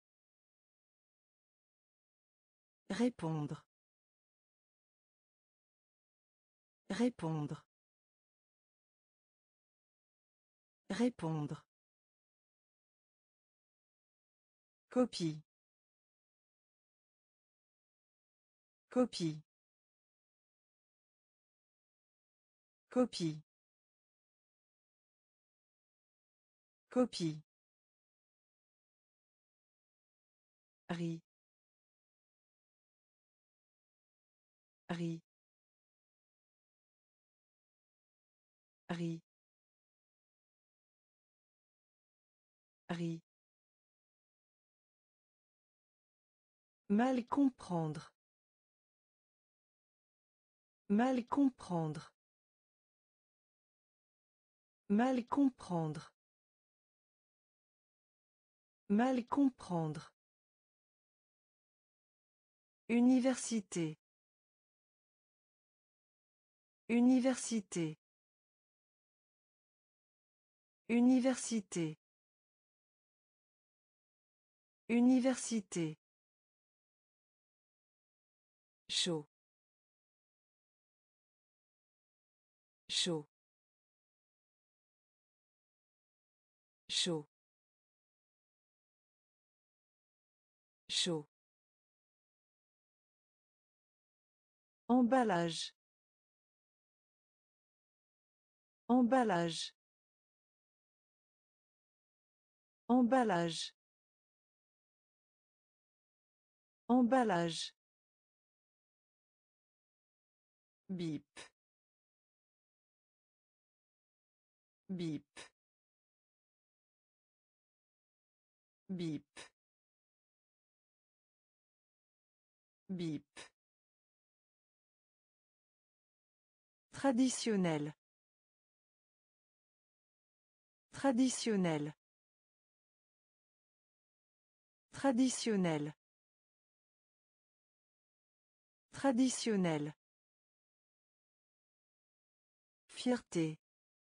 Répondre. Répondre. Répondre. Copie. Copie. Copie. Copie. Riz. Riz. Riz. Riz. Mal comprendre. Mal comprendre. Mal comprendre. Mal comprendre. Université. Université. Université. Université. Chaud. Chaud. Chaud. Chaud. Emballage. Emballage. Emballage. Emballage. Bip. Bip. Bip. Bip. Traditionnel. Traditionnel. Traditionnel. Traditionnel. Fierté.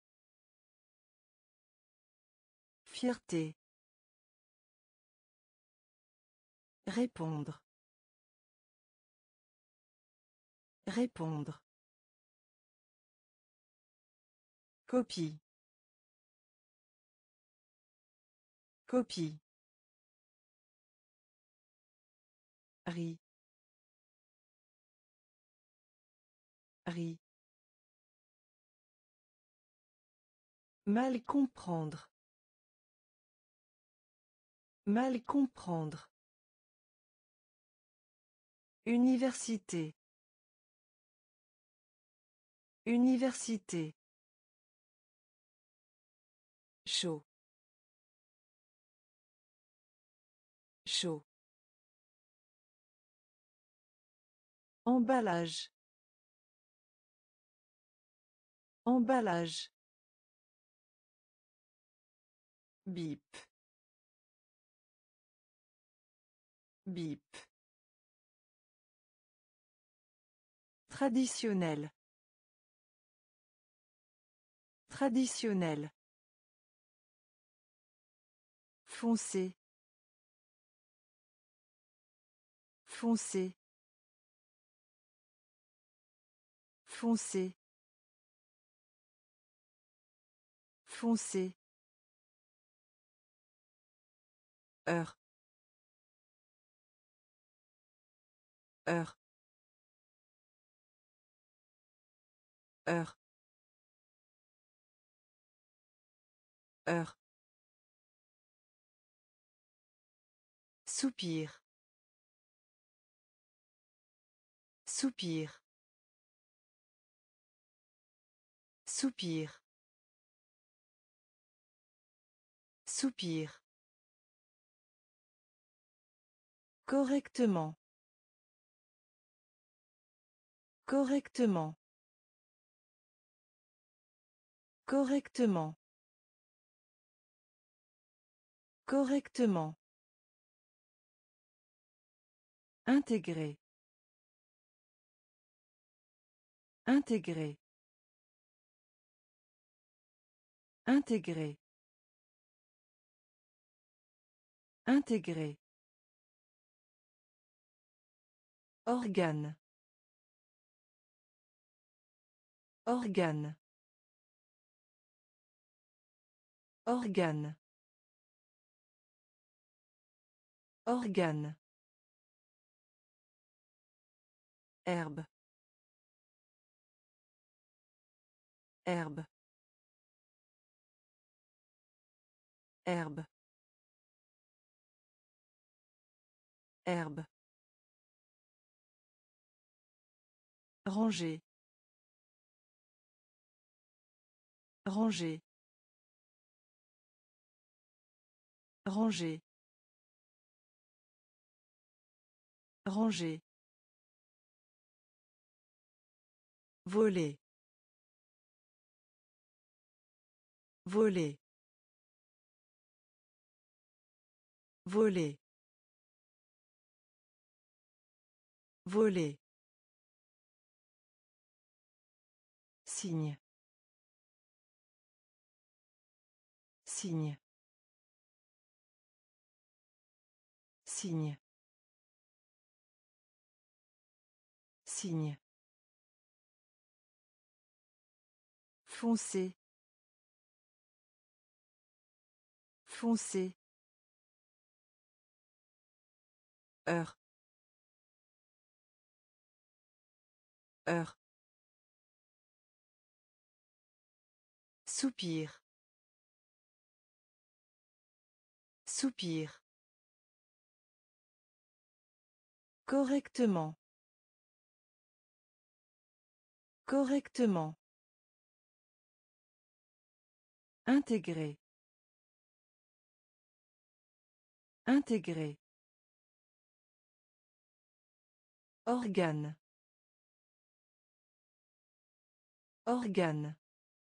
Fierté. Répondre. Répondre. Copie. Copie. Riz. Riz.
Mal comprendre. Mal comprendre. Université. Université. Chaud. Chaud. Emballage. Emballage.
Bip. Bip.
Traditionnel. Traditionnel. Foncé. Foncé. Foncé. Foncé. Heure. Heure. Heure. Heure. Soupir. Soupir. Soupir. Soupir. Correctement. Correctement. Correctement. Correctement. Intégrer. Intégrer. Intégrer. Intégrer. Organe. Organe. Organe. Organe. Herbe. Herbe. Herbe. Herbe. Ranger. Ranger. Ranger. Ranger. Voler. Voler. Voler. Voler. Signe. Signe. Signe. Signe. Foncé. Foncé. Heure. Heure. Soupir. Soupir. Correctement. Correctement. Intégrer. Intégrer. Organe. Organe.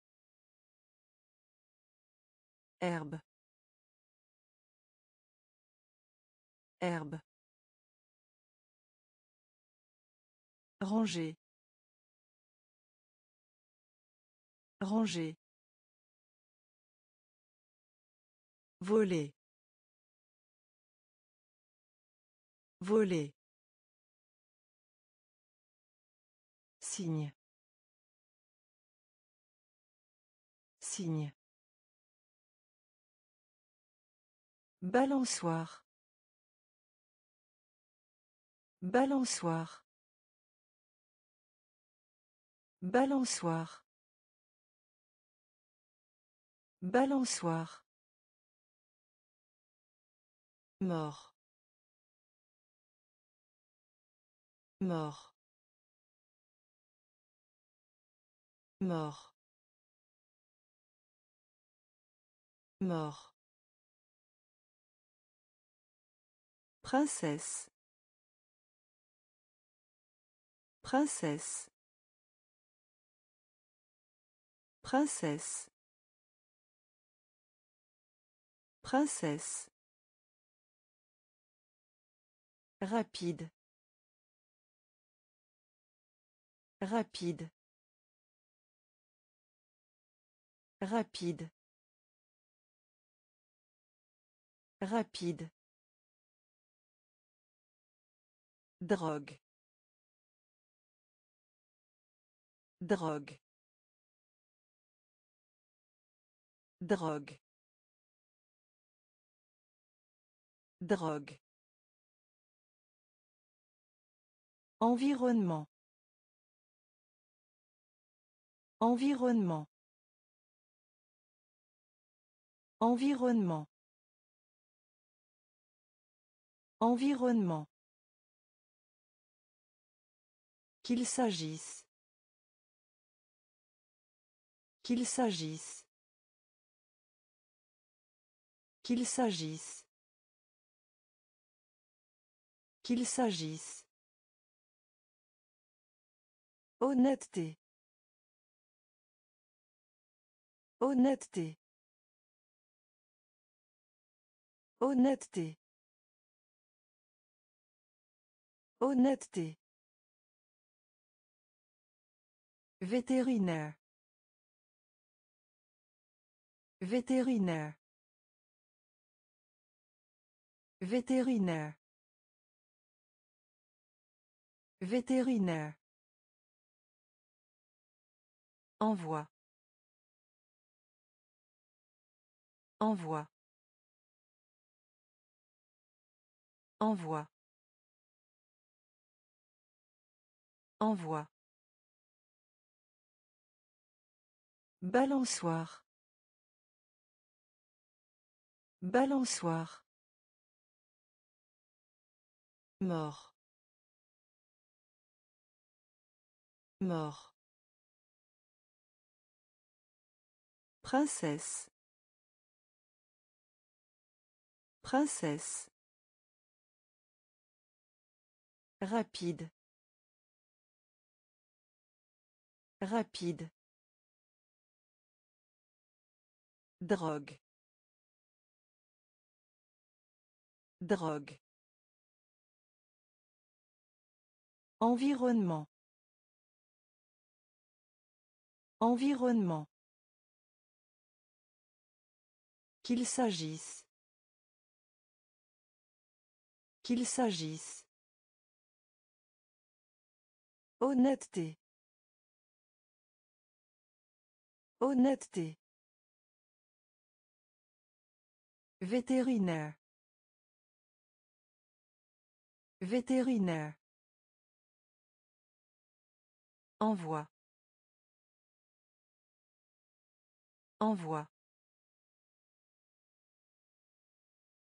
Herbe. Herbe. Ranger. Ranger. Voler. Voler. Signe. Signe. Balançoire. Balançoire. Balançoire. Balançoire. Mort. Mort. Mort. Mort. Princesse. Princesse. Princesse. Princesse. Rapide. Rapide. Rapide. Rapide. Drogue. Drogue. Drogue. Drogue. Environnement. Environnement. Environnement. Environnement. Qu'il s'agisse. Qu'il s'agisse. Qu'il s'agisse. Qu'il s'agisse. Honnêteté. Honnêteté. Honnêteté. Honnêteté. Vétérinaire. Vétérinaire. Vétérinaire. Vétérinaire. Envoi. Envoi. Envoi. Envoi. Balançoire. Balançoire. Mort. Mort. Princesse. Princesse. Rapide. Rapide. Drogue. Drogue. Environnement. Environnement. Qu'il s'agisse. Qu'il s'agisse. Honnêteté. Honnêteté. Vétérinaire. Vétérinaire. Envoi. Envoi.